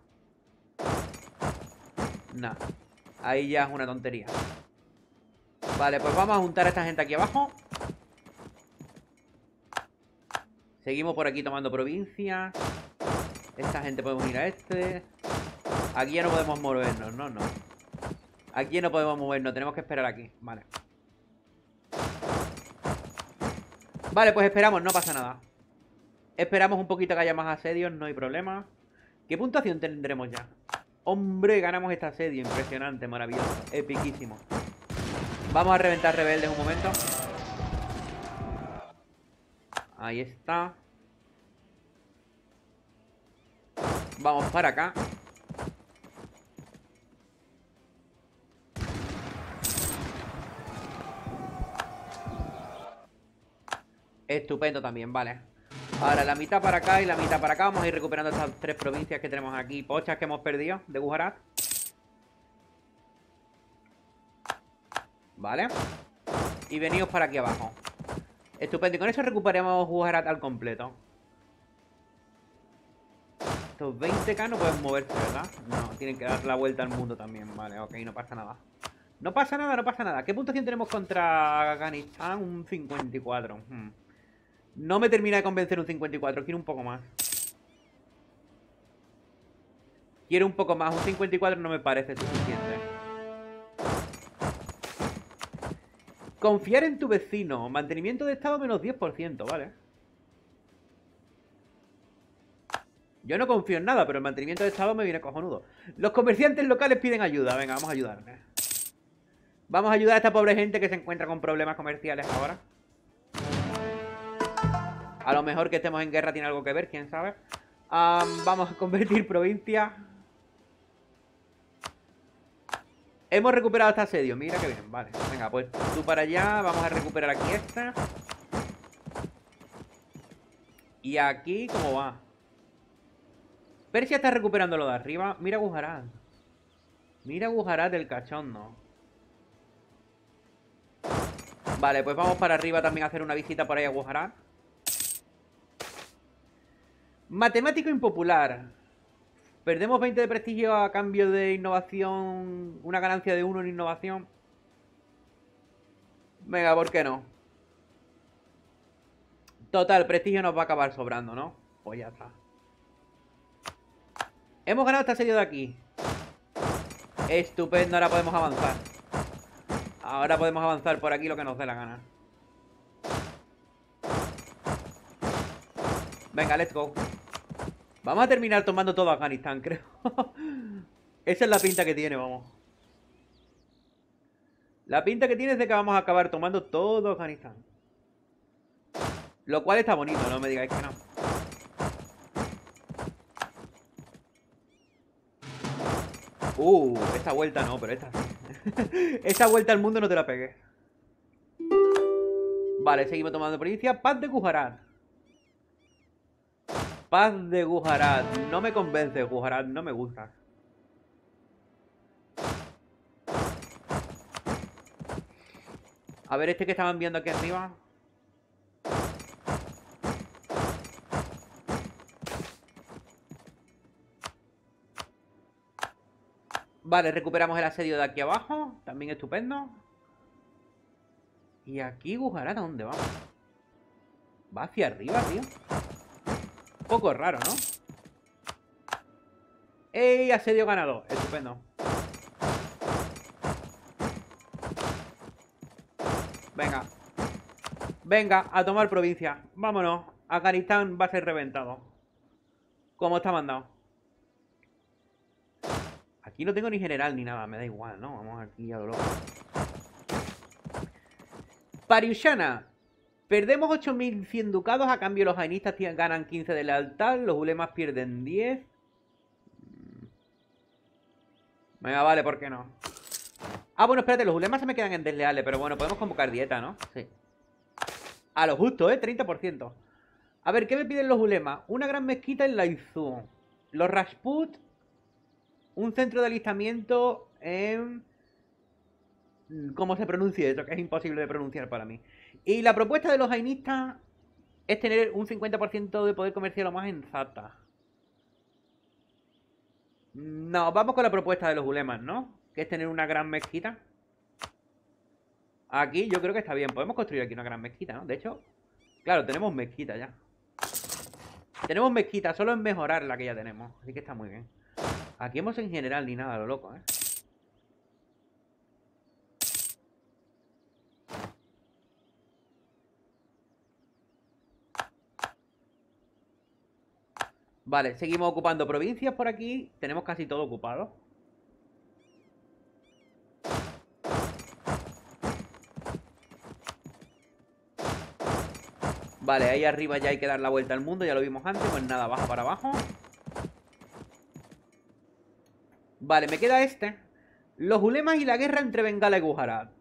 Nah. Ahí ya es una tontería. Vale, pues vamos a juntar a esta gente aquí abajo. Seguimos por aquí tomando provincias. Esta gente podemos ir a este. Aquí ya no podemos movernos, no. Aquí ya no podemos movernos, tenemos que esperar aquí. Vale. Vale, pues esperamos, no pasa nada. Esperamos un poquito que haya más asedios, no hay problema. ¿Qué puntuación tendremos ya? Hombre, ganamos este asedio, impresionante, maravilloso, epiquísimo. Vamos a reventar rebeldes un momento. Ahí está. Vamos para acá. Estupendo también, vale. Ahora la mitad para acá y la mitad para acá. Vamos a ir recuperando estas 3 provincias que tenemos aquí. Pochas que hemos perdido de Gujarat. Vale. Y venidos para aquí abajo. Estupendo. Y con eso recuperamos Gujarat al completo. Estos 20k no pueden moverse, ¿verdad? No, tienen que dar la vuelta al mundo también. Vale, ok, no pasa nada. No pasa nada, no pasa nada. ¿Qué puntuación tenemos contra Afganistán? Un 54. No me termina de convencer un 54. Quiero un poco más. Quiero un poco más. Un 54 no me parece suficiente. Confiar en tu vecino. Mantenimiento de estado menos 10%, vale. Yo no confío en nada, pero el mantenimiento de estado me viene cojonudo. Los comerciantes locales piden ayuda. Venga, vamos a ayudarles. Vamos a ayudar a esta pobre gente que se encuentra con problemas comerciales ahora. A lo mejor que estemos en guerra tiene algo que ver, quién sabe. Vamos a convertir provincia. Hemos recuperado este asedio, mira que bien, vale. Venga, pues tú para allá, vamos a recuperar aquí esta. Y aquí, ¿cómo va? Persia está recuperando lo de arriba. Mira Gujarat. Mira Gujarat del cachondo. Vale, pues vamos para arriba también a hacer una visita por ahí a Gujarat. Matemático impopular. Perdemos 20 de prestigio a cambio de innovación. Una ganancia de 1 en innovación. Venga, ¿por qué no? Total, prestigio nos va a acabar sobrando, ¿no? Pues ya está. Hemos ganado este asedio de aquí. Estupendo, ahora podemos avanzar. Ahora podemos avanzar por aquí lo que nos dé la gana. Venga, let's go. Vamos a terminar tomando todo Afganistán, creo. Esa es la pinta que tiene, vamos. La pinta que tiene es de que vamos a acabar tomando todo Afganistán. Lo cual está bonito, no me digáis que no. Esta vuelta no, pero esta sí. Esta vuelta al mundo no te la pegué. Vale, seguimos tomando provincia. Paz de Gujarat. Paz de Gujarat. No me convence, Gujarat, no me gusta. A ver, este que estaban viendo aquí arriba. Vale, recuperamos el asedio de aquí abajo. También estupendo. Y aquí Gujarat, ¿a dónde va? Va hacia arriba, tío. Un poco raro, ¿no? ¡Ey! Asedio ganado. Estupendo. Venga. Venga, a tomar provincia. Vámonos. Afganistán va a ser reventado. Como está mandado. Aquí no tengo ni general ni nada. Me da igual, ¿no? Vamos aquí a lo loco. Pariushana. Perdemos 8100 ducados. A cambio los jainistas ganan 15 de lealtad. Los ulemas pierden 10. Venga, vale, ¿por qué no? Ah, bueno, espérate, los ulemas se me quedan en desleales. Pero bueno, podemos convocar dieta, ¿no? Sí. A lo justo, 30%. A ver, ¿qué me piden los ulemas? Una gran mezquita en Laizu. Los Rajput. Un centro de alistamiento en... ¿Cómo se pronuncia eso? Que es imposible de pronunciar para mí. Y la propuesta de los jainistas es tener un 50% de poder comercial o más en Zata. No, vamos con la propuesta de los ulemas, ¿no? Que es tener una gran mezquita. Aquí yo creo que está bien. Podemos construir aquí una gran mezquita, ¿no? De hecho, claro, tenemos mezquita ya. Tenemos mezquita, solo es mejorar la que ya tenemos. Así que está muy bien. Aquí hemos en general ni nada, lo loco, ¿eh? Vale, seguimos ocupando provincias por aquí. Tenemos casi todo ocupado. Vale, ahí arriba ya hay que dar la vuelta al mundo. Ya lo vimos antes, pues nada, baja para abajo. Vale, me queda este. Los ulemas y la guerra entre Bengala y Gujarat.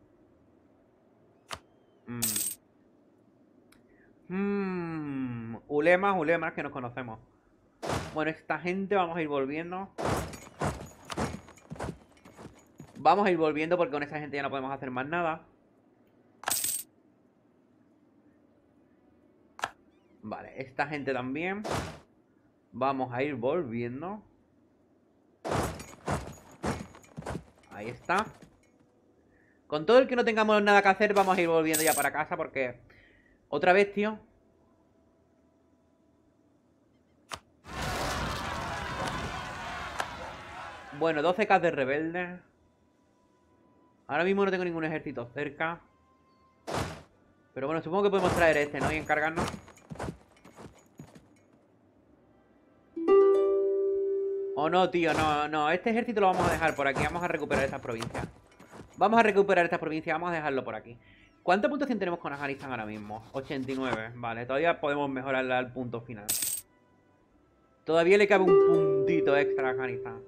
Ulemas que nos conocemos. Bueno, esta gente vamos a ir volviendo. Vamos a ir volviendo porque con esta gente ya no podemos hacer más nada. Vale, esta gente también. Vamos a ir volviendo. Ahí está. Con todo el que no tengamos nada que hacer, vamos a ir volviendo ya para casa porque... Otra vez, tío. Bueno, 12k de rebeldes. Ahora mismo no tengo ningún ejército cerca. Pero bueno, supongo que podemos traer este, ¿no? Y encargarnos. Oh, no, tío, no, no. Este ejército lo vamos a dejar por aquí. Vamos a recuperar estas provincias. Vamos a recuperar estas provincias. Vamos a dejarlo por aquí. ¿Cuánta puntuación tenemos con Afganistán ahora mismo? 89. Vale, todavía podemos mejorarla al punto final. Todavía le cabe un puntito extra a Afganistán.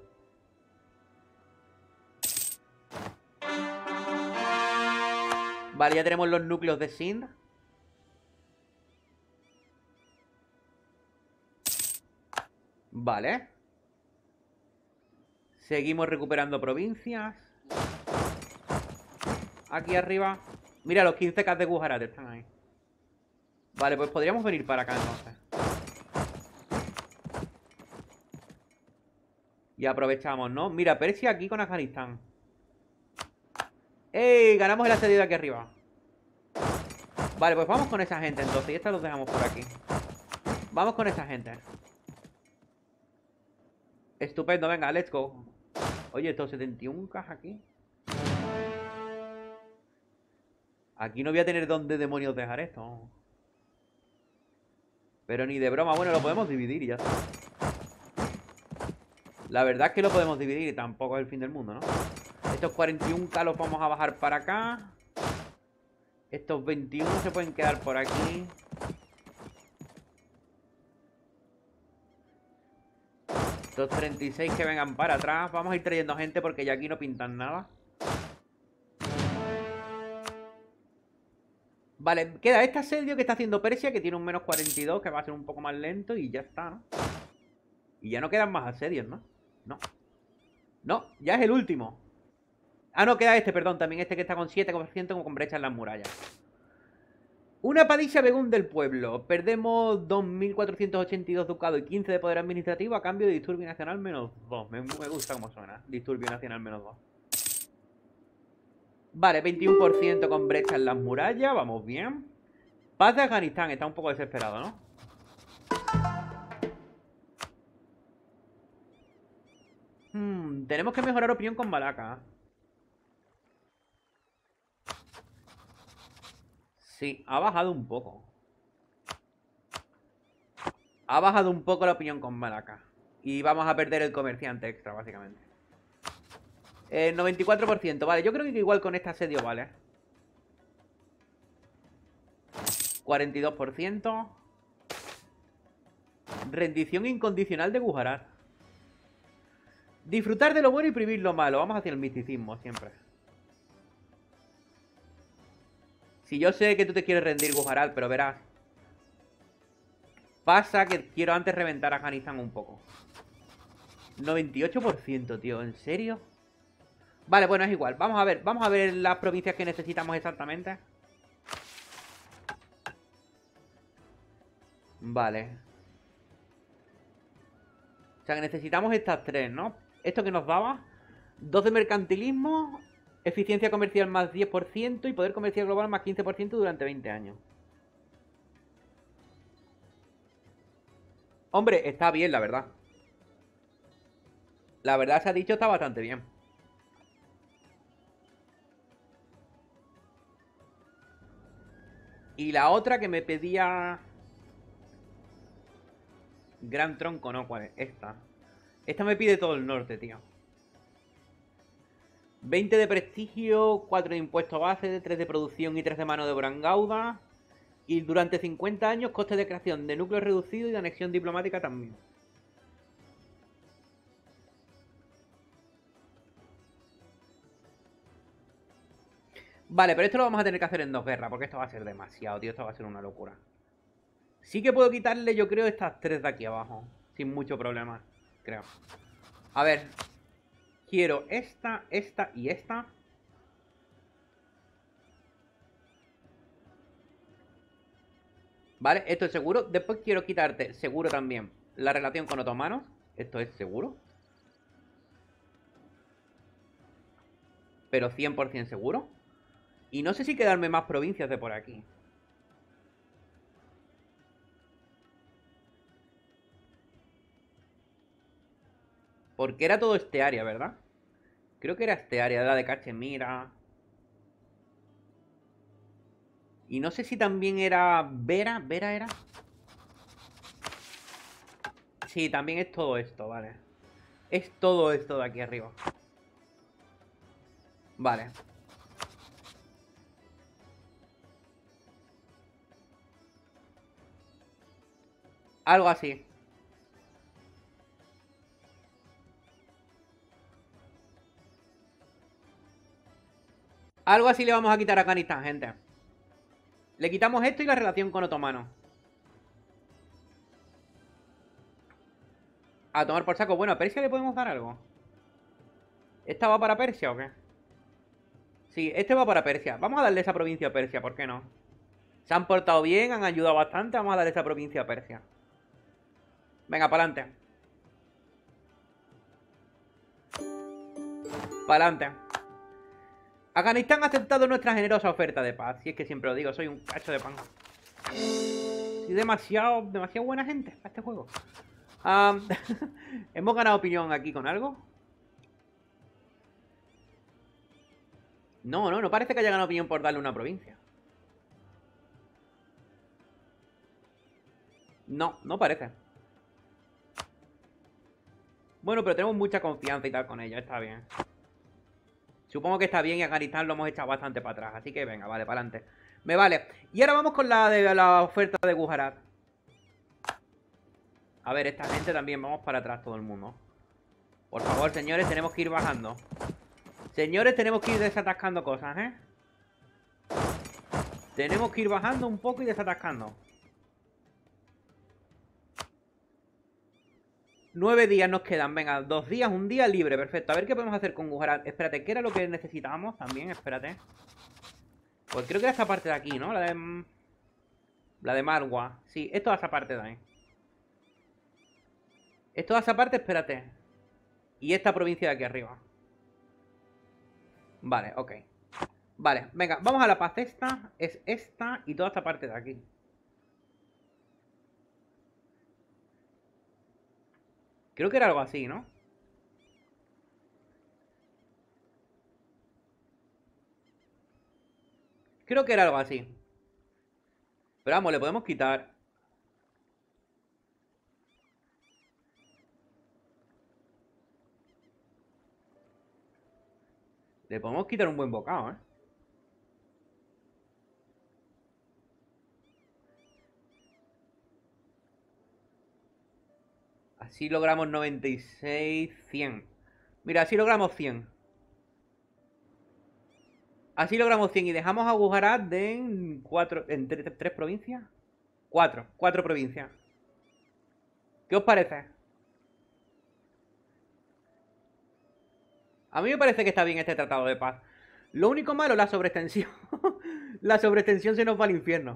Vale, ya tenemos los núcleos de Sindh. Vale. Seguimos recuperando provincias. Aquí arriba. Mira, los 15k de Gujarat están ahí. Vale, pues podríamos venir para acá entonces. Y aprovechamos, ¿no? Mira, Persia aquí con Afganistán. ¡Ey! Ganamos el asedio de aquí arriba. Vale, pues vamos con esa gente entonces. Y esta los dejamos por aquí. Vamos con esa gente. Estupendo, venga, let's go. Oye, estos 71k aquí. Aquí no voy a tener dónde demonios dejar esto. Pero ni de broma. Bueno, lo podemos dividir y ya está. La verdad es que lo podemos dividir y tampoco es el fin del mundo, ¿no? Estos 41k los vamos a bajar para acá. Estos 21 se pueden quedar por aquí. Estos 36 que vengan para atrás. Vamos a ir trayendo gente porque ya aquí no pintan nada. Vale, queda este asedio que está haciendo Persia, que tiene un menos 42, que va a ser un poco más lento y ya está, ¿no? Y ya no quedan más asedios, ¿no? No. No, ya es el último. Ah, no, queda este, perdón, también este que está con 7% con brecha en las murallas. Una padilla begún del pueblo. Perdemos 2482 ducados y 15 de poder administrativo a cambio de disturbio nacional menos 2. Me gusta cómo suena. Disturbio nacional menos 2. Vale, 21% con brecha en las murallas. Vamos bien. Paz de Afganistán. Está un poco desesperado, ¿no? Tenemos que mejorar opinión con Malaca. Sí, ha bajado un poco. Ha bajado un poco la opinión con Malaca. Y vamos a perder el comerciante extra, básicamente. 94%, vale. Yo creo que igual con este asedio vale. 42%. Rendición incondicional de Gujarat. Disfrutar de lo bueno y prohibir lo malo. Vamos hacia el misticismo siempre. Si yo sé que tú te quieres rendir, Gujarat, pero verás. Pasa que quiero antes reventar a Afganistán un poco. 98%, tío. ¿En serio? Vale, bueno, es igual. Vamos a ver las provincias que necesitamos exactamente. Vale. O sea que necesitamos estas tres, ¿no? Esto que nos daba 2 de mercantilismo, eficiencia comercial más 10% y poder comercial global más 15% durante 20 años. Hombre, está bien, la verdad. La verdad se ha dicho, está bastante bien. Y la otra que me pedía... Gran tronco, ¿no? ¿Cuál es? Esta. Esta me pide todo el norte, tío. 20 de prestigio, 4 de impuesto base, 3 de producción y 3 de mano de obra en gauda. Y durante 50 años, coste de creación de núcleo reducido y de anexión diplomática también. Vale, pero esto lo vamos a tener que hacer en 2 guerras, porque esto va a ser demasiado, tío. Esto va a ser una locura. Sí que puedo quitarle, yo creo, estas 3 de aquí abajo. Sin mucho problema, creo. A ver. Quiero esta, esta y esta. ¿Vale? Esto es seguro. Después quiero quitarte, seguro también, la relación con otomanos. Esto es seguro. Pero 100% seguro. Y no sé si quedarme más provincias de por aquí. Porque era todo este área, ¿verdad? Creo que era este área, la de Cachemira. Y no sé si también era Vera. ¿Vera era? Sí, también es todo esto, vale. Es todo esto de aquí arriba. Vale. Algo así. Algo así le vamos a quitar a Afganistán, gente. Le quitamos esto y la relación con otomano. A tomar por saco. Bueno, ¿a Persia le podemos dar algo? ¿Esta va para Persia o qué? Sí, este va para Persia. Vamos a darle esa provincia a Persia, ¿por qué no? Se han portado bien, han ayudado bastante. Vamos a darle esa provincia a Persia. Venga, para adelante. Para adelante. Afganistán ha aceptado nuestra generosa oferta de paz. Si es que siempre lo digo, soy un cacho de pan. Soy demasiado buena gente para este juego. ¿Hemos ganado opinión aquí con algo? No, no parece que haya ganado opinión por darle una provincia. No, no parece. Bueno, pero tenemos mucha confianza y tal con ella, está bien. Supongo que está bien y Afganistán lo hemos echado bastante para atrás. Así que venga, vale, para adelante. Me vale. Y ahora vamos con la de la oferta de Gujarat. A ver, esta gente también, vamos para atrás todo el mundo. Por favor, señores, tenemos que ir bajando. Señores, tenemos que ir desatascando cosas, ¿eh? Tenemos que ir bajando un poco y desatascando. 9 días nos quedan, venga, 2 días, un día libre, perfecto. A ver qué podemos hacer con Gujarat. Espérate, ¿qué era lo que necesitábamos también? Espérate. Pues creo que era esta parte de aquí, ¿no? La de Marwa. Sí, esto es esa parte de ahí. Esto es esa parte, espérate. Y esta provincia de aquí arriba. Vale, ok. Vale, venga, vamos a la paz esta. Es esta y toda esta parte de aquí. Creo que era algo así, ¿no? Creo que era algo así. Pero vamos, le podemos quitar. Le podemos quitar un buen bocado, ¿eh? Así logramos 96, 100. Mira, así logramos 100. Así logramos 100 y dejamos a Gujarat en 4, en 3 provincias. 4 provincias. ¿Qué os parece? A mí me parece que está bien este tratado de paz. Lo único malo, la sobreextensión. La sobreextensión se nos va al infierno.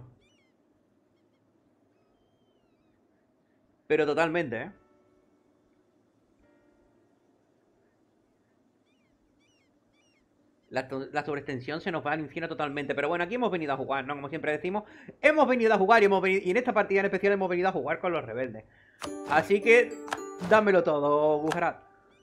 Pero totalmente, ¿eh? La sobreextensión se nos va al infierno totalmente. Pero bueno, aquí hemos venido a jugar, ¿no? Como siempre decimos, hemos venido a jugar y en esta partida en especial hemos venido a jugar con los rebeldes. Así que, dámelo todo, Gujarat.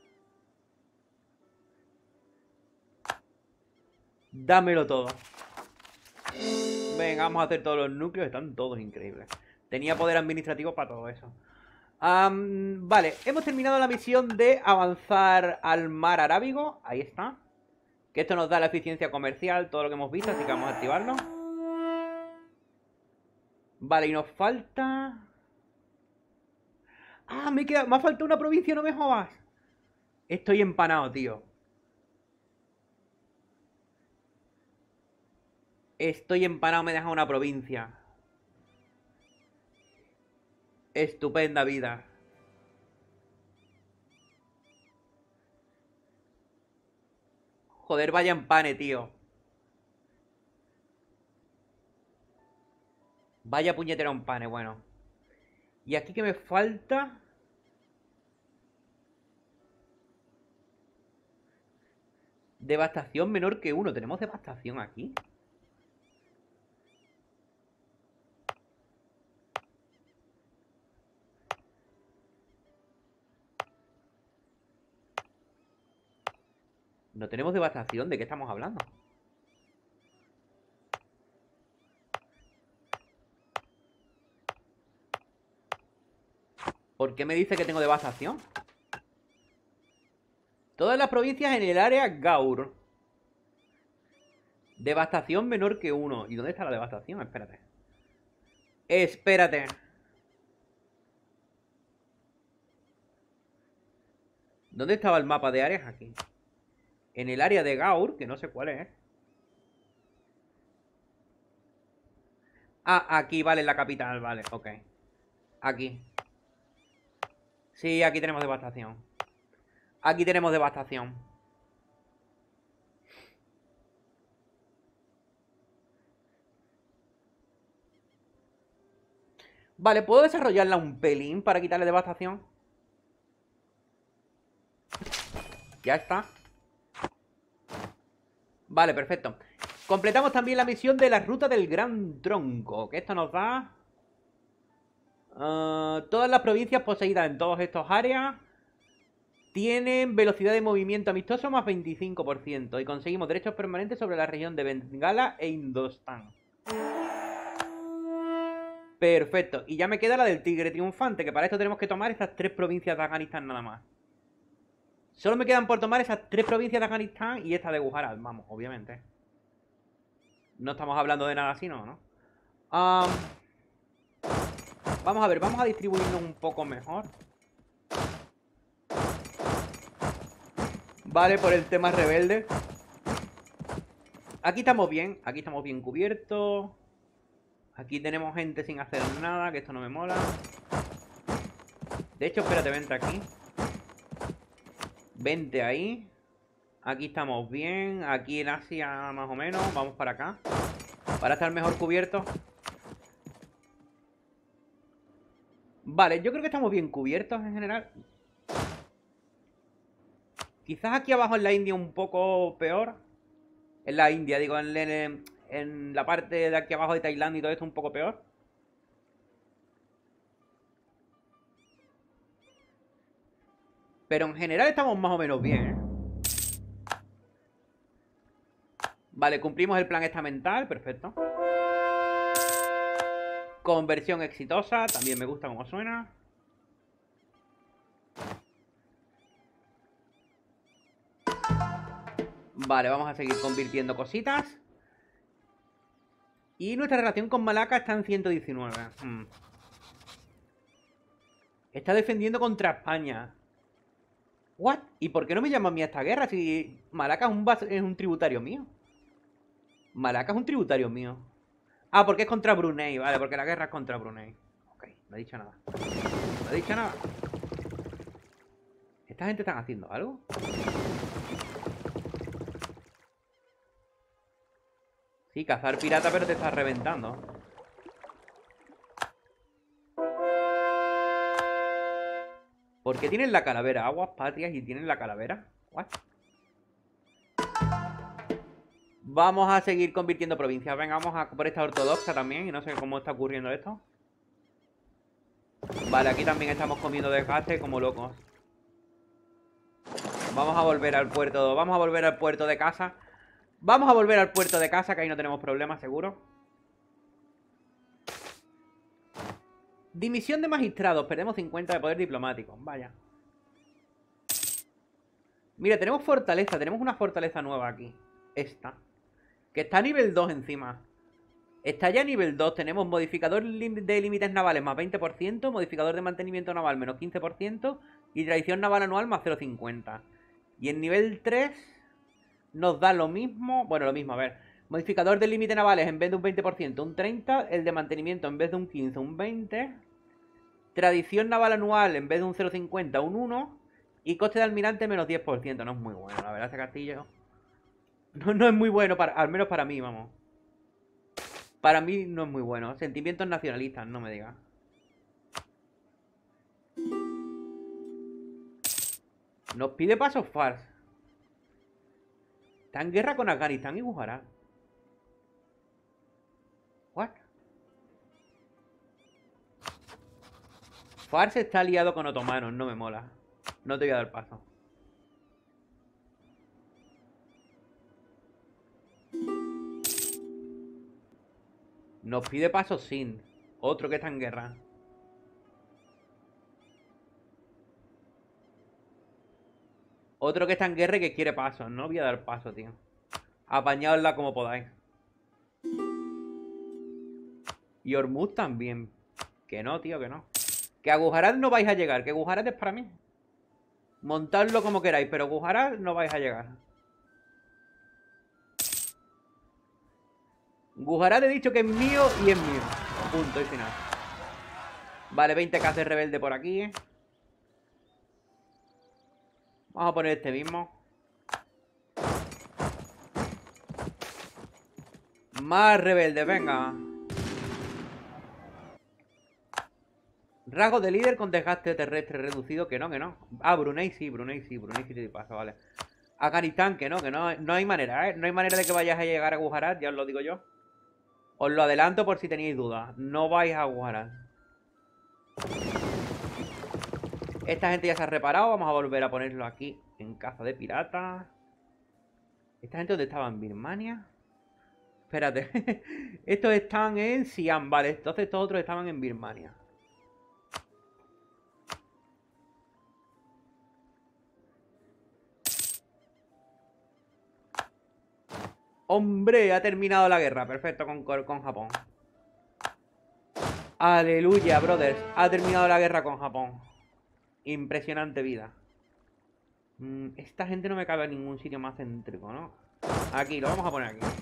Dámelo todo. Venga, vamos a hacer todos los núcleos. Están todos increíbles. Tenía poder administrativo para todo eso. Vale, hemos terminado la misión de avanzar al mar Arábigo. Ahí está. Que esto nos da la eficiencia comercial, todo lo que hemos visto, así que vamos a activarlo. Vale, y nos falta... Ah, me ha faltado una provincia, no me jodas. Estoy empanado, tío. Estoy empanado, me deja una provincia. Estupenda vida. Joder, vaya empane, tío. Vaya puñetera un pane, bueno. Y aquí que me falta... Devastación menor que 1. ¿Tenemos devastación aquí? No tenemos devastación. ¿De qué estamos hablando? ¿Por qué me dice que tengo devastación? Todas las provincias en el área Gaur. Devastación menor que 1. ¿Y dónde está la devastación? Espérate. Espérate. ¿Dónde estaba el mapa de áreas? Aquí. En el área de Gaur, que no sé cuál es. Ah, aquí, vale, en la capital, vale, ok. Aquí. Sí, aquí tenemos devastación. Aquí tenemos devastación. Vale, ¿puedo desarrollarla un pelín para quitarle devastación? Ya está. Vale, perfecto. Completamos también la misión de la ruta del Gran Tronco. Que esto nos da... todas las provincias poseídas en todos estos áreas tienen velocidad de movimiento amistoso más 25%. Y conseguimos derechos permanentes sobre la región de Bengala e Indostán. Perfecto. Y ya me queda la del Tigre Triunfante, que para esto tenemos que tomar estas 3 provincias de Afganistán nada más. Solo me quedan por tomar esas 3 provincias de Afganistán y esta de Gujarat, vamos, obviamente. No estamos hablando de nada así, ¿no? Vamos a ver, vamos a distribuirnos un poco mejor. Vale, por el tema rebelde. Aquí estamos bien cubiertos. Aquí tenemos gente sin hacer nada, que esto no me mola. De hecho, espérate, vente aquí. Vente ahí. Aquí estamos bien. Aquí en Asia más o menos. Vamos para acá. Para estar mejor cubiertos. Vale, yo creo que estamos bien cubiertos en general. Quizás aquí abajo en la India un poco peor. En la India, digo, en la parte de aquí abajo de Tailandia y todo esto un poco peor. Pero en general estamos más o menos bien, ¿eh? Vale, cumplimos el plan estamental, perfecto. Conversión exitosa, también me gusta cómo suena. Vale, vamos a seguir convirtiendo cositas. Y nuestra relación con Malaca está en 119. Está defendiendo contra España. ¿What? ¿Y por qué no me llama a mí a esta guerra si Malaca es un tributario mío? Malaca es un tributario mío. Ah, porque es contra Brunei. Vale, porque la guerra es contra Brunei. Ok, no he dicho nada. No he dicho nada. ¿Esta gente está haciendo algo? Sí, cazar pirata, pero te estás reventando. ¿Por qué tienen la calavera? Aguas patrias y tienen la calavera. ¿What? Vamos a seguir convirtiendo provincias. Venga, vamos a por esta ortodoxa también. Y no sé cómo está ocurriendo esto. Vale, aquí también estamos comiendo desgaste como locos. Vamos a volver al puerto. Vamos a volver al puerto de casa. Vamos a volver al puerto de casa, que ahí no tenemos problemas, seguro. Dimisión de magistrados. Perdemos 50 de poder diplomático. Vaya. Mira, tenemos fortaleza. Tenemos una fortaleza nueva aquí. Esta. Que está a nivel 2 encima. Está ya a nivel 2. Tenemos modificador de límites navales más 20%. Modificador de mantenimiento naval menos 15%. Y tradición naval anual más 0,50. Y en nivel 3 nos da lo mismo. Bueno, lo mismo, a ver. Modificador de límite navales en vez de un 20%, un 30%. El de mantenimiento en vez de un 15%, un 20%. Tradición naval anual en vez de un 0,50, un 1%. Y coste de almirante menos 10%. No es muy bueno, la verdad, este castillo. No es muy bueno, al menos para mí, vamos. Para mí no es muy bueno. Sentimientos nacionalistas, no me digas. Nos pide pasos Fars. Está en guerra con Afganistán y Gujarat. ¿What? Fars está aliado con otomanos, no me mola. No te voy a dar paso. Nos pide paso Sin. Otro que está en guerra. Otro que está en guerra y que quiere paso. No voy a dar paso, tío. Apañadla como podáis. Y Hormuz también. Que no, tío, que no. Que a Gujarat no vais a llegar. Que Gujarat es para mí. Montadlo como queráis, pero Gujarat no vais a llegar. Gujarat he dicho que es mío y es mío. Punto y final. Vale, 20k de rebelde por aquí. Vamos a poner este mismo. Más rebeldes, venga. Rasgo de líder con desgaste terrestre reducido. Que no, que no. Ah, Brunei sí, Brunei sí. Brunei sí te pasa, vale. Afganistán, que no, no hay manera, ¿eh? No hay manera de que vayáis a llegar a Gujarat, ya os lo digo yo. Os lo adelanto por si tenéis dudas. No vais a Gujarat. Esta gente ya se ha reparado. Vamos a volver a ponerlo aquí en caza de piratas. ¿Esta gente dónde estaba? ¿En Birmania? Espérate. Estos están en Siam, vale. Entonces estos otros estaban en Birmania. ¡Hombre! Ha terminado la guerra. Perfecto, con Japón. Aleluya, brothers. Ha terminado la guerra con Japón. Impresionante vida. Esta gente no me cabe en ningún sitio más céntrico, ¿no? Aquí, lo vamos a poner aquí.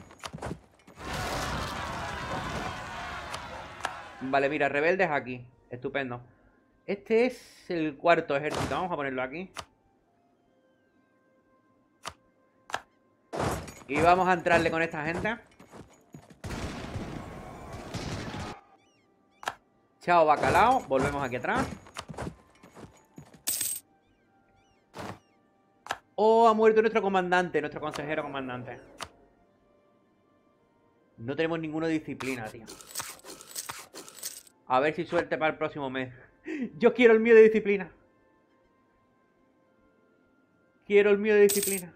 Vale, mira, rebeldes aquí. Estupendo. Este es el cuarto ejército. Vamos a ponerlo aquí. Y vamos a entrarle con esta gente. Chao, bacalao. Volvemos aquí atrás. Oh, ha muerto nuestro comandante, nuestro consejero comandante. No tenemos ninguna disciplina, tío. A ver si suerte para el próximo mes. Yo quiero el mío de disciplina. Quiero el mío de disciplina.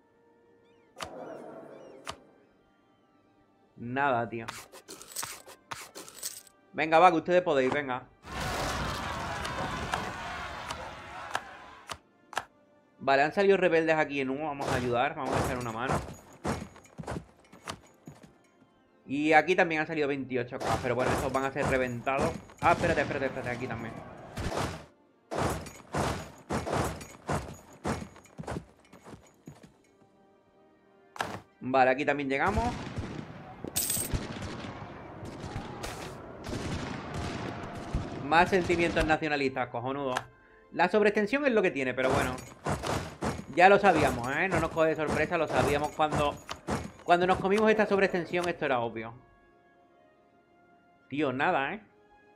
Nada, tío. Venga, va, que ustedes podéis, venga. Vale, han salido rebeldes aquí en uno. Vamos a ayudar, vamos a echar una mano. Y aquí también han salido 28k. Pero bueno, estos van a ser reventados. Ah, espérate, aquí también. Vale, aquí también llegamos. Más sentimientos nacionalistas, cojonudo. La sobreextensión es lo que tiene, pero bueno. Ya lo sabíamos, ¿eh? No nos coge de sorpresa, lo sabíamos cuando nos comimos esta sobreextensión, esto era obvio. Tío, nada, ¿eh?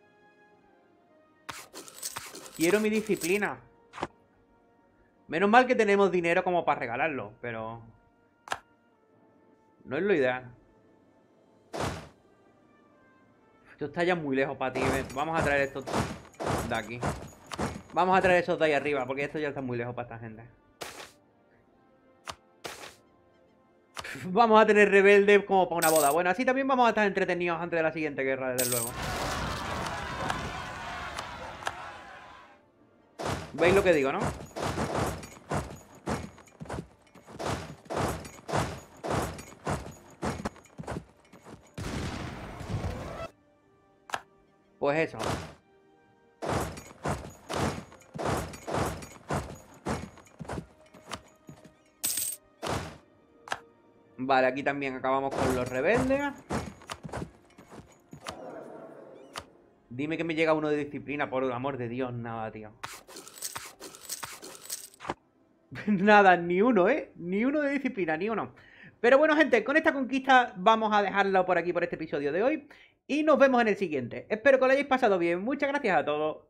Quiero mi disciplina. Menos mal que tenemos dinero como para regalarlo, pero... no es lo ideal. Esto está ya muy lejos para ti. Vamos a traer estos de aquí. Vamos a traer esos de ahí arriba, porque esto ya está muy lejos para esta gente. Vamos a tener rebeldes como para una boda. Bueno, así también vamos a estar entretenidos antes de la siguiente guerra, desde luego. ¿Veis lo que digo, no? Pues eso. Vale, aquí también acabamos con los rebeldes. Dime que me llega uno de disciplina, por el amor de Dios. Nada, tío. Nada, ni uno, ¿eh? Ni uno de disciplina, ni uno. Pero bueno, gente, con esta conquista vamos a dejarlo por aquí por este episodio de hoy. Y nos vemos en el siguiente. Espero que lo hayáis pasado bien. Muchas gracias a todos.